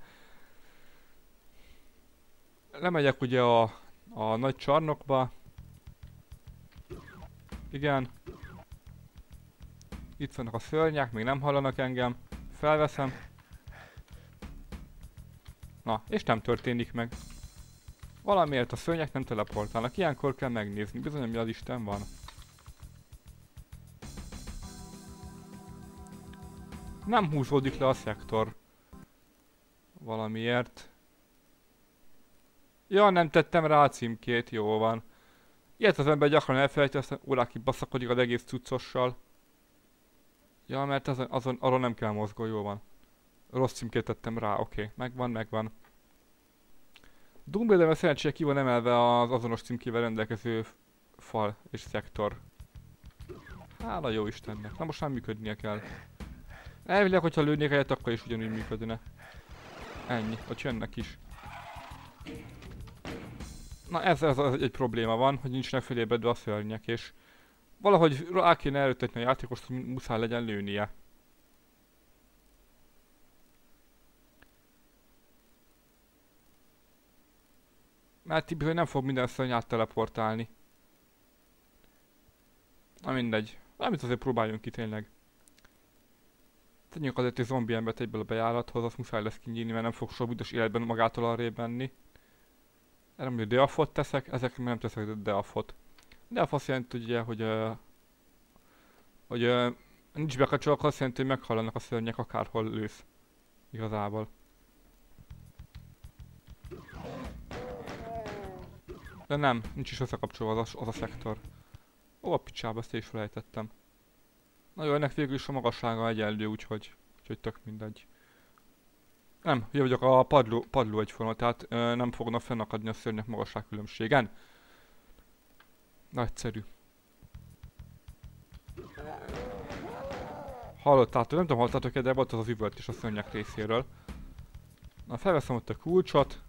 Lemegyek ugye a, a nagy csarnokba. Igen. Itt vannak a szörnyek, még nem hallanak engem. Felveszem. Na, és nem történik meg. Valamiért a szörnyek nem teleportálnak. Ilyenkor kell megnézni. Bizony, mi az Isten van. Nem húzódik le a szektor. Valamiért. Ja, nem tettem rá a címkét. Jó van. Ilyet az ember gyakran elfelejti, aztán órákig baszakodik az egész cuccossal. Ja, mert azon, azon, arról nem kell mozgó, jó van. Rossz címkét tettem rá, oké. Okay. Megvan, megvan. Doombuilderben szerencsére ki van emelve az azonos címkével rendelkező fal és szektor. Hála jó Istennek. Na most már működnie kell. Elvileg, hogyha lőnék egyet, akkor is ugyanúgy működne. Ennyi, ott jönnek is. Na ez, ez az egy probléma van, hogy nincsenek felébredve a szörnyek, és valahogy rá kéne erőltetni a játékost, hogy muszáj legyen lőnie. Mert bizony nem fog minden szörny átteleportálni. Na mindegy. Valamit azért próbáljunk ki tényleg. Tegyünk azért egy zombi embert egyből a bejárathoz, azt muszáj lesz kinyírni, mert nem fog sok büdös életben magától arrébb menni. Erre mondjuk deafot teszek, ezekre nem teszek deafot. Deaf azt jelenti ugye, hogy, uh, hogy uh, nincs bekapcsolva, azt jelenti, hogy meghallanak a szörnyek akárhol lősz. Igazából. De nem, nincs is összekapcsolva az a, az a szektor. Ó, a picsába, ezt is felejtettem. Na jó, ennek végül is a magassága egyenlő, úgyhogy, úgyhogy tök mindegy. Nem, jó vagyok, a padló, padló egyforma, tehát ö, nem fognak fennakadni a szörnyek magasságkülönbségen. Nagyszerű. Hallottátok, nem tudom, hallottátok-e, de volt az az üvölt is a szörnyek részéről. Na, felveszem ott a kulcsot.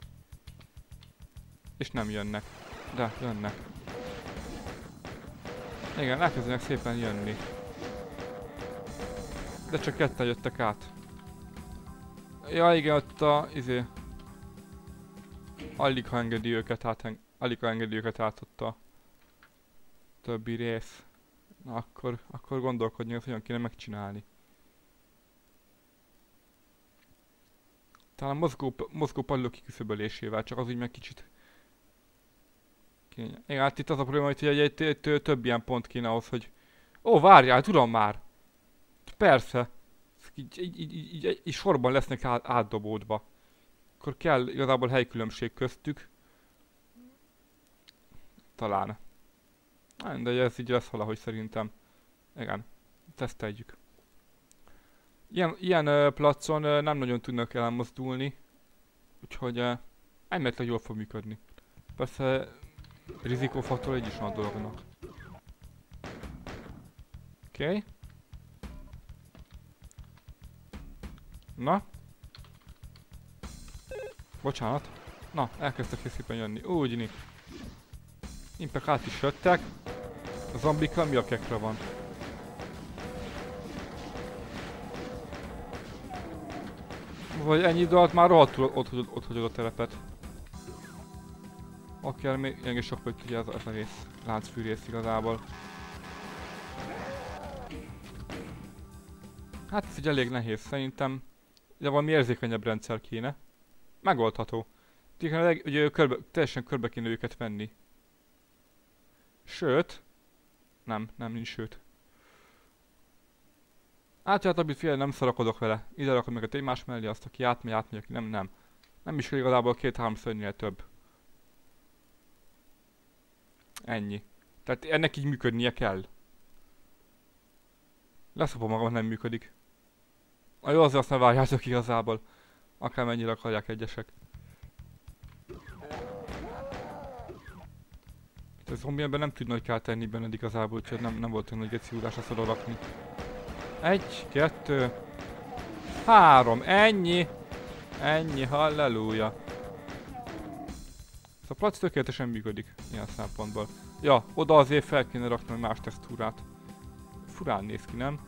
És nem jönnek. De, jönnek. Igen, elkezdenek szépen jönni. De csak ketten jöttek át. Ja igen, ott a, izé... Alig ha engedi őket át, alig ha engedi őket át ott a többi rész. Na akkor, akkor gondolkodni, hogy hogyan kéne megcsinálni. Talán mozgó, mozgó padló kiküszöbölésével, csak az úgy meg kicsit... Kéne. Igen, hát itt az a probléma, hogy egy, egy, egy, egy több ilyen pont kéne ahhoz, hogy... Ó, várjál, tudom már! Persze! Így, így, így, így, így, így sorban lesznek át, átdobódva. Akkor kell igazából helykülönbség köztük. Talán. De ez így lesz valahogy szerintem. Igen, teszteljük. Ilyen, ilyen uh, placon uh, nem nagyon tudnak elmozdulni. Úgyhogy uh, elméletileg jól fog működni. Persze rizikófaktor egy is van a dolognak. Oké. Okay. Na. Bocsánat. Na, elkezdtek szépen jönni. Úgy ni. Impek át is jöttek. A zombikkal mi a kekre van? Vagy ennyi idő alatt már rohadtul ott, ott, ott hagyod a terepet. Akár még ilyen is sok, hogy ugye ez, ez a rész. Láncfűrész igazából. Hát ez így elég nehéz szerintem. De valami érzékenyebb rendszer kéne. Megoldható. Ugye körbe, teljesen körbe kéne őket venni. Sőt. Nem, nem, nincs sőt. Átjártabbi fél nem szarakodok vele. Ide rakom meg a egymás mellé, azt aki átmegy, átmegy, aki nem, nem. Nem is kell igazából két-három szörnynél több. Ennyi. Tehát ennek így működnie kell. Leszopom magam, nem működik. A jó, azért azt ne várjátok igazából. Akármennyire akarják egyesek. A zombi ember nem tudna, hogy kell tenni benned igazából, úgyhogy nem, nem volt olyan nagy geciúrás azt oda rakni. Egy, kettő, három, ennyi! Ennyi, halleluja! Ez a plac tökéletesen működik, ilyen szempontból. Ja, oda azért fel kéne rakni más textúrát. Furán néz ki, nem?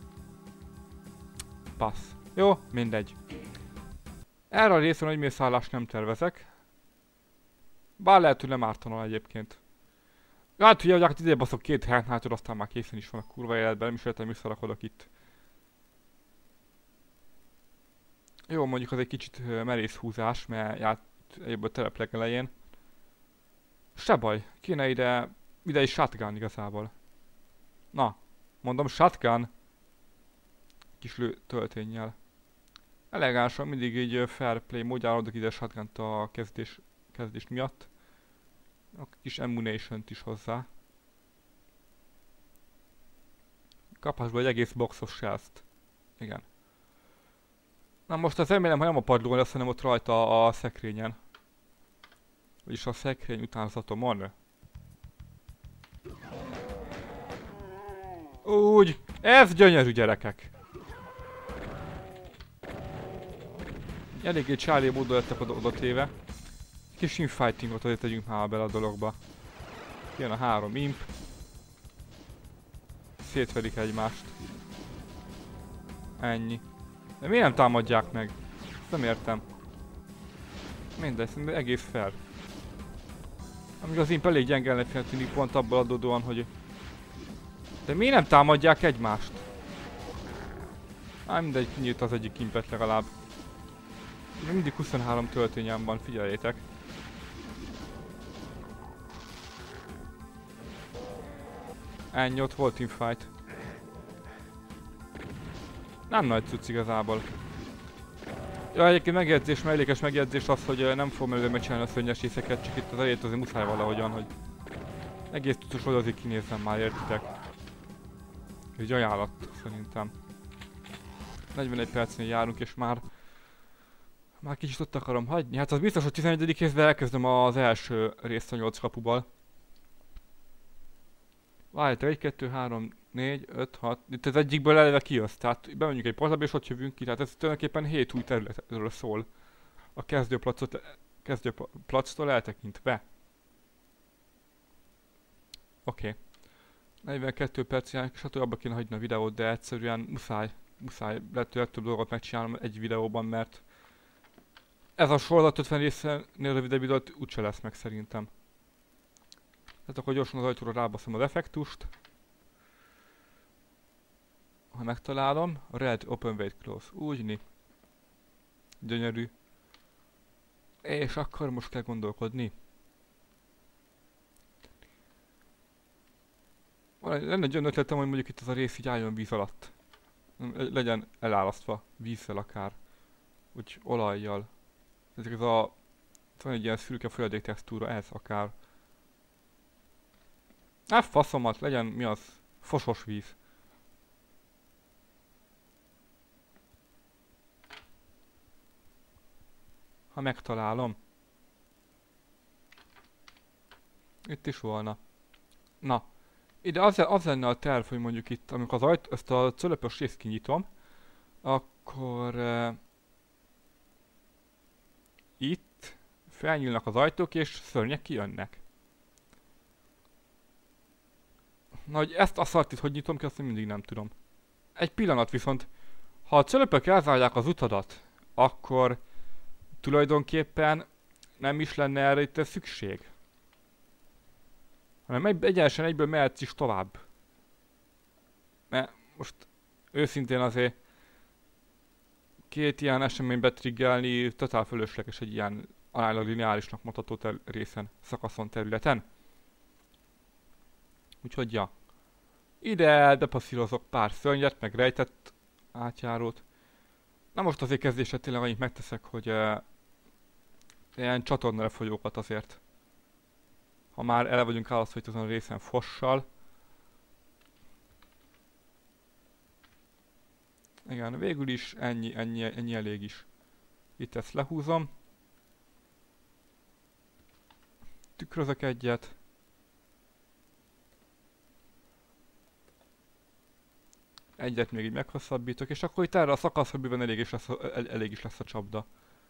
Passz. Jó, mindegy. Erre a részen nagy mészállást nem tervezek. Bár lehet, hogy nem ártana egyébként. Hát ugye, hogy ide baszok két hátról, aztán már készen is van a kurva életben, nem is értem, visszarakodok itt. Jó, mondjuk az egy kicsit uh, merész húzás, mert ját egyébként a terep legelején. Se baj, kéne ide, ide is shotgun igazából. Na, mondom shotgun. Kis lő töltényjel. Elegánsan mindig így uh, fair play módjára adok ide shotgunt a kezdés, kezdés miatt. A kis ammunition-t is hozzá. Kaphatsz egy egész boxos shells-t. Igen. Na most az remélem, hogy nem a padlón lesz, hanem ott rajta a szekrényen. Vagyis a szekrény utánzatomon. Úgy, ez gyönyörű gyerekek. Eléggé Charlie módon lettek oda, oda téve. Kis infightingot azért tegyünk már bele a dologba. Jön a három imp. Szétverik egymást. Ennyi. De miért nem támadják meg? Ezt nem értem. Mindegy, szerintem egész fair. Amíg az imp elég gyengelnek kell tűnik, pont abból adódóan, hogy... De miért nem támadják egymást? Á, mindegy, kinyílt az egyik impet legalább. Még mindig huszonhárom töltényem van, figyeljétek. Ennyi, ott volt teamfight. Nem nagy cucc igazából. Ja, egyébként megjegyzés, mellékes megjegyzés az, hogy nem fogom előre megcsinálni a szörnyes részeket, csak itt az elét azért muszáj valahogyan, hogy egész tudatos oldalazig kinézzem már, értitek? Egy ajánlat szerintem. negyvenegy percnél járunk és már már kicsit ott akarom hagyni. Hát az biztos, hogy tizenegyedik részben elkezdem az első részt a nyolc kapuval. Várjátok, egy, kettő, három, négy, öt, hat, itt az egyikből eleve kijössz, tehát bemondjuk egy portába és ott jövünk ki, tehát ez tulajdonképpen hét új területről szól. A kezdőplacot, kezdőplactól eltekintve. Oké. Okay. negyvenkettő perc jár, és hát abba kéne hagyni a videót, de egyszerűen muszáj, muszáj, lehet, hogy legtöbb dolgot megcsinálnom egy videóban, mert ez a sorozat ötven résznél rövidebb videót úgyse lesz meg szerintem. Tehát akkor gyorsan az ajtóra rábaszom az effektust. Ha megtalálom, red, open, wait, close. Úgyni. Gyönyörű. És akkor most kell gondolkodni. Lenne egy olyan ötletem, hogy mondjuk itt ez a rész így álljon víz alatt. Legyen elálasztva vízzel akár. Úgy olajjal. Ez ez a... Van egy ilyen szürke folyadék textúra, ez akár. Hát faszomat, legyen mi az? Fosos víz. Ha megtalálom. Itt is volna. Na. Ide az, az lenne a terv, hogy mondjuk itt, amikor az ajt, ezt a cölöpös részt kinyitom, akkor uh, itt felnyílnak az ajtók és szörnyek kijönnek. Na, hogy ezt a szart itt hogy nyitom ki, azt mindig nem tudom. Egy pillanat viszont, ha a cölöpök elzárják az utadat, akkor tulajdonképpen nem is lenne erre itt szükség. Hanem egy, egyenesen egyből mehetsz is tovább. Mert most őszintén azért két ilyen eseménybe triggelni totál fölösleges egy ilyen aránylag lineárisnak mondható részen, szakaszon, területen. Úgyhogy ja. Ide bepasszírozok pár szörnyet, meg rejtett átjárót. Na most azért kezdésre tényleg annyit megteszek, hogy uh, ilyen csatornarefolyókat azért. Ha már ele vagyunk választva itt azon a részen fossal. Igen, végül is ennyi, ennyi, ennyi elég is. Itt ezt lehúzom. Tükrözök egyet. Egyet még így meghosszabbítok, és akkor itt erre a szakaszra bőven elég is lesz a, el, elég is lesz a csapda.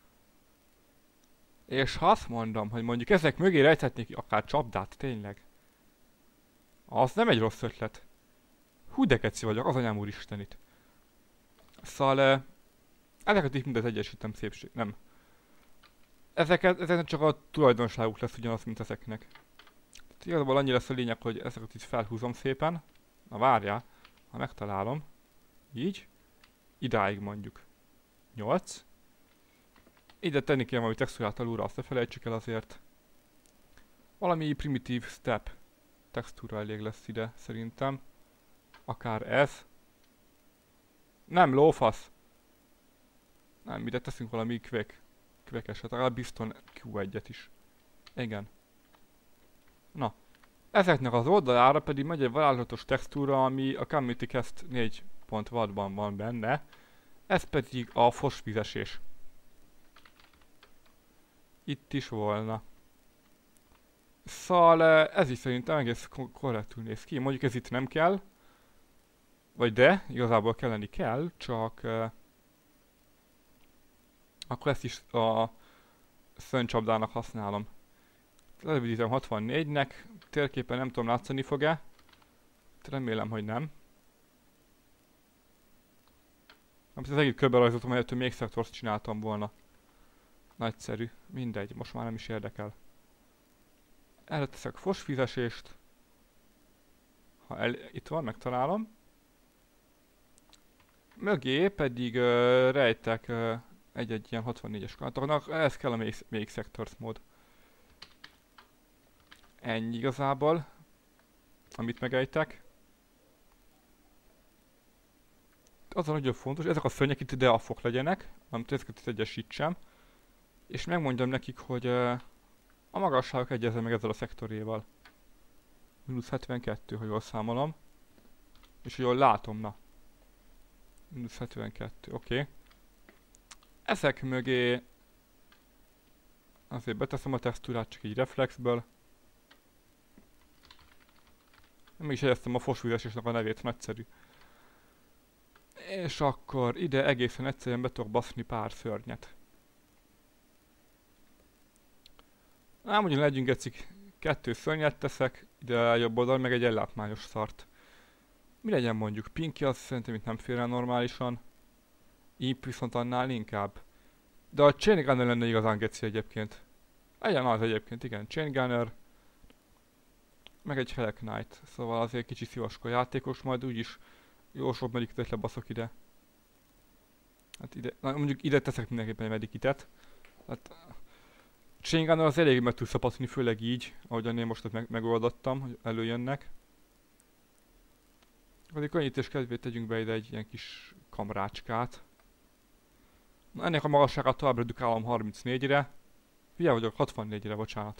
És ha azt mondom, hogy mondjuk ezek mögé rejthetnék akár csapdát, tényleg. Az nem egy rossz ötlet. Hú de keci vagyok, az anyám úristenit. Szóval... Uh, ezeket így mindet egyesítem szépség, nem. Ezeket, ezeknek csak a tulajdonságuk lesz ugyanaz, mint ezeknek. igazából annyi lesz a lényeg, hogy ezeket itt felhúzom szépen. Na várjál, ha megtalálom. Így. Idáig mondjuk. nyolc. Ide tenni kell valami textúrát alulra, azt ne felejtsük el azért. Valami primitív step textúra elég lesz ide, szerintem. Akár ez. Nem, lófasz! Nem, ide teszünk valami Quake. Quake-eset, akár Biston Q egyet is. Igen. Na. Ezeknek az oldalára pedig megy egy varázslatos textúra, ami a Community Cast négy pont hatban van benne. Ez pedig a fosvizesés. Itt is volna. Szóval ez is szerintem egész korrektül néz ki. Mondjuk ez itt nem kell. Vagy de, igazából kelleni kell, csak... Uh, akkor ezt is a szöncsapdának használom. Rövidítem hatvannégynek. Térképen nem tudom, látszani fog-e. Remélem, hogy nem. Amit az egész körbe rajzoltam, hogy ettől még szektort csináltam volna. Nagyszerű. Mindegy, most már nem is érdekel. Erre teszek fosfizesést. Ha el, itt van, megtalálom. Mögé pedig uh, rejtek uh, egy-egy ilyen hatvannégyes karakternak. Ez kell a még, még sectors mód. Ennyi igazából. Amit megejtek. Az a nagyon fontos, ezek a szörnyek itt deafok legyenek, amit ezeket itt egyesítsem. És megmondjam nekik, hogy uh, a magasságok egyezzen meg ezzel a szektoréval. mínusz hetvenkettő, ha jól számolom. És jól látom, na. mínusz hetvenkettő, oké. Okay. Ezek mögé... Azért beteszem a textúrát csak így reflexből. Nem is jegyeztem a fosvizesésnek a nevét, nagyszerű. És akkor ide egészen egyszerűen be tudok baszni pár szörnyet. Na, mondjuk legyünk gecik, kettő szörnyet teszek, ide jobb oldal, meg egy ellátmányos szart. Mi legyen mondjuk? Pinky az szerintem itt nem fér el normálisan. Imp viszont annál inkább. De a Chain Gunner lenne igazán geci egyébként. Legyen az egyébként, igen, Chain Gunner. Meg egy Hell Knight, szóval azért kicsi szívaskor játékos, majd úgyis jó sok medikitet lebaszok ide. Hát ide, na, mondjuk ide teszek mindenképpen egy medikitet. Hát... Chain Gunner az elég meg tud szapatni, főleg így, ahogyan én most meg megoldottam, hogy előjönnek. Azért könnyítés kedvéért tegyünk be ide egy ilyen kis kamrácskát. Na, ennek a magasságát tovább redukálom harmincnégyre. Hülye vagyok, hatvannégyre, bocsánat.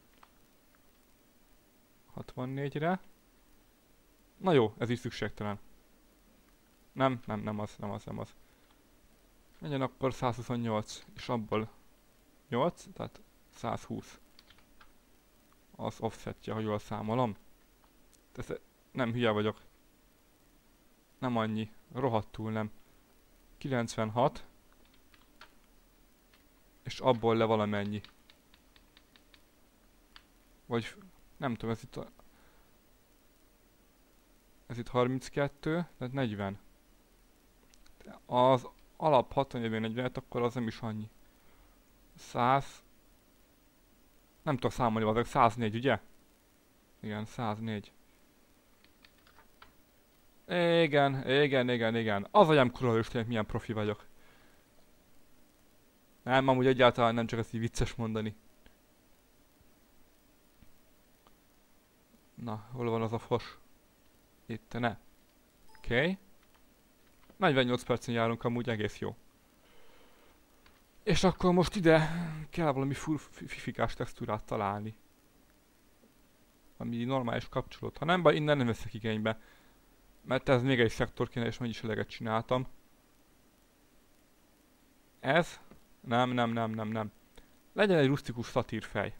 hatvannégyre. Na jó, ez is szükségtelen. Nem, nem, nem az, nem az, nem az. Legyen akkor százhuszonnyolc, és abból nyolc, tehát százhúsz. Az offsetje, ha jól számolom. Ez, nem, hülye vagyok. Nem annyi, rohadtul nem. kilencvenhat. És abból le valamennyi. Vagy, nem tudom, ez itt a... Ez itt harminckettő, tehát negyven. Az alap hatvannégy negyvenöt, akkor az nem is annyi. száz... Nem tudok számolni, azok száznégy, ugye? Igen, száznégy. Igen, igen, igen, igen. Az agyám kurva őstének milyen profi vagyok. Nem, amúgy egyáltalán nem csak ezt így vicces mondani. Na, hol van az a fos? Itt, ne. Oké. Okay. negyvennyolc percen járunk, amúgy egész jó. És akkor most ide kell valami full fifikás textúrát találni. Ami normális kapcsolód. Ha nem baj, innen nem veszek igénybe. Mert ez még egy szektor kéne, és mennyi eleget csináltam. Ez? Nem, nem, nem, nem, nem. Legyen egy rustikus szatírfej.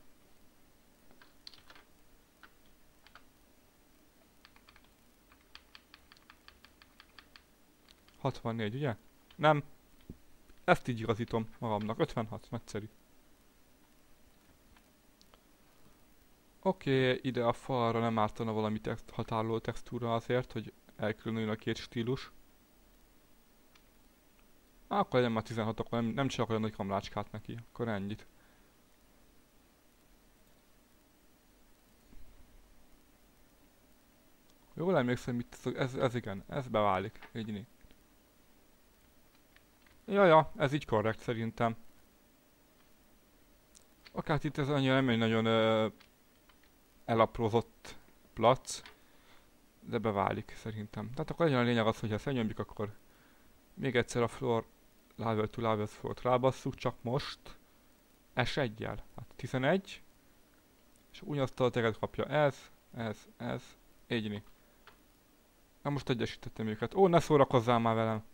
hatvannégy, ugye? Nem. Ezt így igazítom magamnak. ötvenhat, nagyszerű. Oké, okay, ide a falra nem ártana valami text, határoló textúra azért, hogy elkülönüljön a két stílus. Á, akkor legyen már tizenhat, akkor nem, nem csak olyan nagy kamrácskát neki, akkor ennyit. Jól emlékszem, itt ez, ez igen, ez beválik. Így né. Jaja, ez így korrekt szerintem. Akár itt ez annyira nem egy nagyon ö, elaprózott plac, de beválik szerintem. Tehát akkor legyen a lényeg az, hogy ha elnyomjuk, akkor még egyszer a floor level to level floor-t rábasszuk, csak most es egyel. Hát tizenegy. És ugyanazt a teget kapja ez, ez, ez, így né. Na most egyesítettem őket. Ó, ne szórakozzál már velem!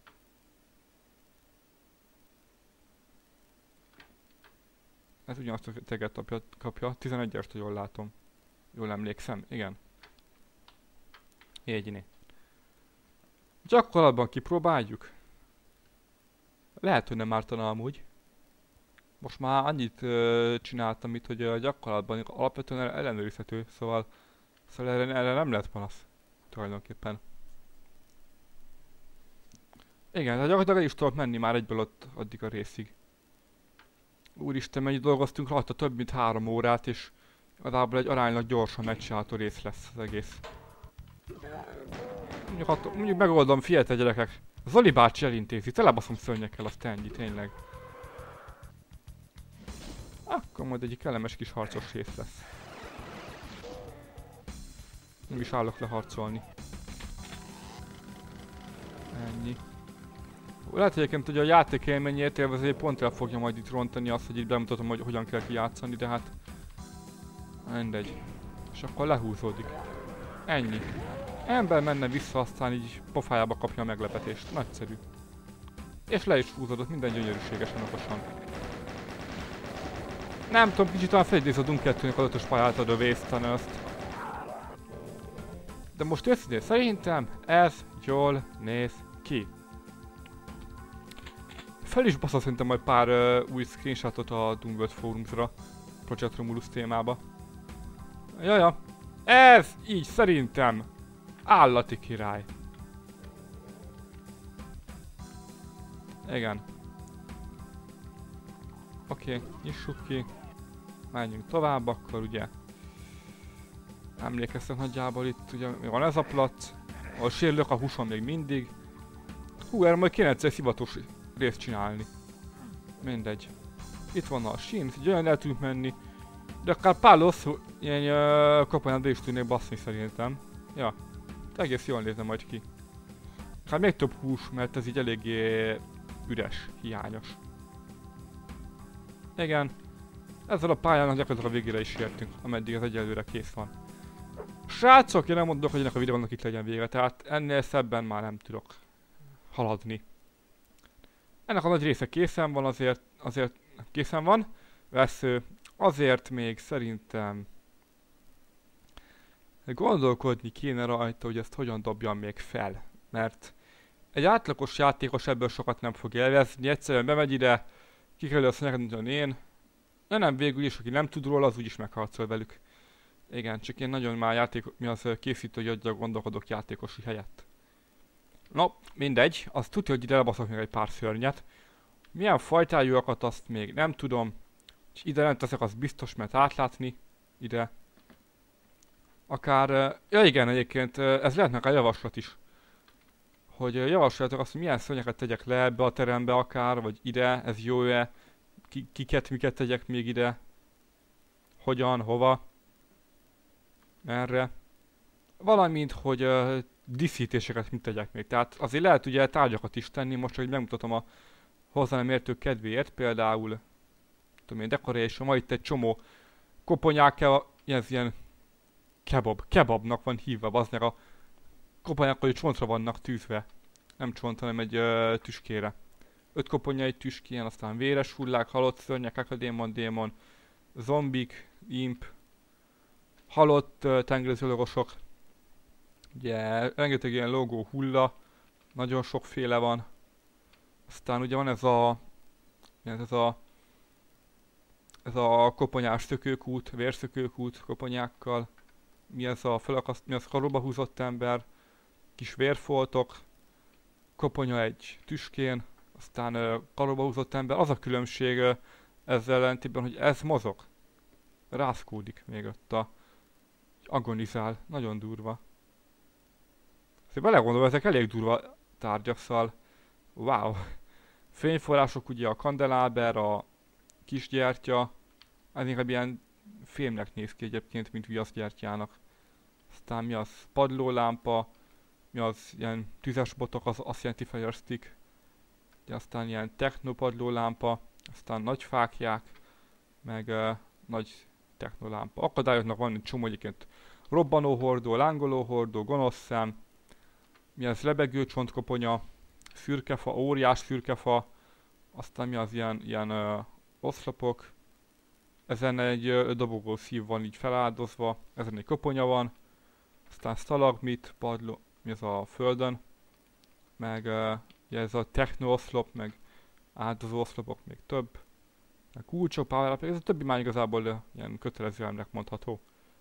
Ez ugyanazt a teget kapja, kapja. tizenegyest, jól látom. Jól emlékszem, igen. Így né. Gyakorlatban kipróbáljuk. Lehet, hogy nem ártana amúgy. Most már annyit uh, csináltam itt, hogy a gyakorlatban alapvetően ellenőrizhető, szóval, szóval erre, erre nem lehet panasz. Tulajdonképpen. Igen, de gyakorlatilag el is tudok menni már egyből ott addig a részig. Úristen, mennyit dolgoztunk rajta, több mint három órát, és igazából egy aránylag gyorsan megcsinálható rész lesz az egész. Mondjuk, attól, mondjuk megoldom, figyeljetek gyerekek. Zoli bácsi elintézi, telebaszom szörnyekkel, azt ennyi, tényleg. Akkor majd egy kellemes kis harcos rész lesz. Nem is állok leharcolni. Ennyi. Lehet egyébként, hogy a játék élményét élvező pont el fogja majd itt rontani azt, hogy itt bemutatom, hogy hogyan kell kijátszani, de hát... mindegy. És akkor lehúzódik. Ennyi. Ember menne vissza, aztán így pofájába kapja a meglepetést. Nagyszerű. És le is húzódott, minden gyönyörűségesen, okosan. Nem tudom, kicsit olyan felidéz a Doom kettőnek az ötös pályát adó Wasteland-t. De most őszintén szerintem ez jól néz ki. Fel is baszol szerintem majd pár uh, új screenshotot a Doomworld Forumsra, Project Romulus témába. Jaja, ez így szerintem állati király. Igen. Oké, okay, nyissuk ki. Menjünk tovább, akkor ugye. Emlékeztem nagyjából itt, ugye van ez a plac, ahol sérülök a húson még mindig. Hú, erre majd kéne egyszer szivatos részt csinálni. Mindegy. Itt van a Sims, így olyan el tudunk menni. De akár pár lasszú, ilyen uh, koponyát be is tudnék baszni szerintem. Ja, egész jól nézne majd ki. Hát még több hús, mert ez így eléggé üres, hiányos. Igen. Ezzel a pályának gyakorlatilag a végére is értünk, ameddig az egyelőre kész van. Srácok, én nem mondok, hogy ennek a videónak itt legyen vége, tehát ennél szebben már nem tudok haladni. Ennek a nagy része készen van, azért, azért készen van. Vesző, azért még szerintem gondolkodni kéne rajta, hogy ezt hogyan dobjam még fel. Mert egy átlagos játékos ebből sokat nem fog élvezni, egyszerűen bemegy ide, kikerül azt neked én. De nem, végül is, aki nem tud róla, az úgyis megharcol velük. Igen, csak én nagyon már játék, mi az készítő, hogy adja gondolkodok játékosi helyett. No, mindegy, azt tudja, hogy ide lebaszok még egy pár szörnyet. Milyen fajtájúakat, azt még nem tudom. És ide nem teszek, az biztos, mert átlátni ide. Akár, ja igen, egyébként ez lehetnek a javaslat is. Hogy javasoljátok azt, hogy milyen szörnyeket tegyek le ebbe a terembe akár, vagy ide, ez jó-e. Ki, kiket, miket tegyek még ide. Hogyan, hova. Merre. Valamint, hogy uh, díszítéseket mit tegyek még. Tehát azért lehet ugye tárgyakat is tenni, most hogy megmutatom a hozzá nem értő kedvéért. Például, tudom én, decoration, ma itt egy csomó koponyák, ez ilyen kebab, kebabnak van hívva, aznak a koponyák, hogy csontra vannak tűzve. Nem csont, hanem egy uh, tüskére. Öt koponya egy tüskén, aztán véres hullák, halott szörnyek, akadémon, démon, zombik, imp, halott uh, tengerezőlogosok. Ugye rengeteg ilyen logó hulla, nagyon sokféle van. Aztán ugye van ez a ez a ez a koponyás szökőkút, vérszökőkút koponyákkal. Mi ez a felakaszt, mi az karóba húzott ember, kis vérfoltok, koponya egy tüskén, aztán uh, karóba húzott ember. Az a különbség uh, ezzel ellentétben, hogy ez mozog. Rászkódik még ott a agonizál, nagyon durva. Szóval belegondolva, ezek elég durva tárgyak, szóval wow. Fényforrások ugye a kandeláber, a kisgyertya, ez inkább ilyen fémnek néz ki egyébként, mint viaszgyertyának. Aztán mi az? Padlólámpa, mi az ilyen tüzes botok, az azt jelenti fire stick. De aztán ilyen technopadlólámpa, aztán nagy fáklyák, meg uh, nagy technolámpa. Akadályoknak van egy csomó egyébként. Robbanóhordó, lángolóhordó, gonosz szem, mi az lebegő csontkoponya, fürkefa, óriás fürkefa, aztán mi az ilyen, ilyen uh, oszlopok, ezen egy uh, dobogó szív van így feláldozva, ezen egy koponya van, aztán stalagmit, padló, mi az a földön, meg uh, ez a techno oszlop, meg áldozó oszlopok még több, meg kulcsok, power, ez a többi már igazából uh, ilyen kötelező elemnek mondható.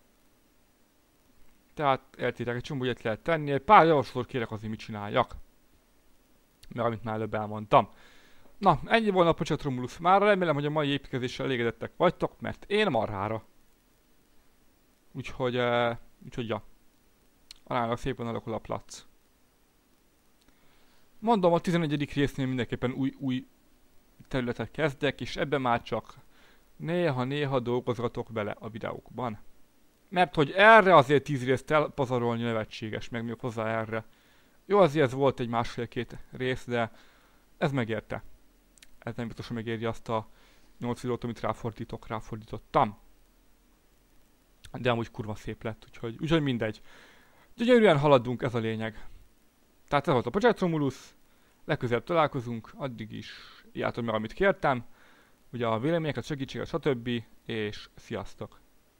Tehát értitek, egy csomó ilyet lehet tenni, egy pár javaslatot kérek azért mit csináljak. Mert amit már előbb elmondtam. Na, ennyi volna a Project Romulus. Már remélem, hogy a mai építkezéssel elégedettek vagytok, mert én marhára. Úgyhogy, uh, úgyhogy ja. Aránylag szépen alakul a plac. Mondom, a tizenegyedik résznél mindenképpen új, új területet kezdek, és ebben már csak néha-néha dolgozgatok bele a videókban. Mert hogy erre azért tíz részt elpazarolni nevetséges, meg még hozzá erre. Jó, azért ez volt egy másfél-két rész, de ez megérte. Ez nem biztos, hogy megéri azt a nyolc videót, amit ráfordítok, ráfordítottam. De amúgy kurva szép lett, úgyhogy, úgyhogy mindegy. Gyönyörűen haladunk, ez a lényeg. Tehát ez volt a Project Romulus. Legközelebb találkozunk, addig is írjátok meg, amit kértem. Ugye a véleményeket, segítséget, stb. És sziasztok!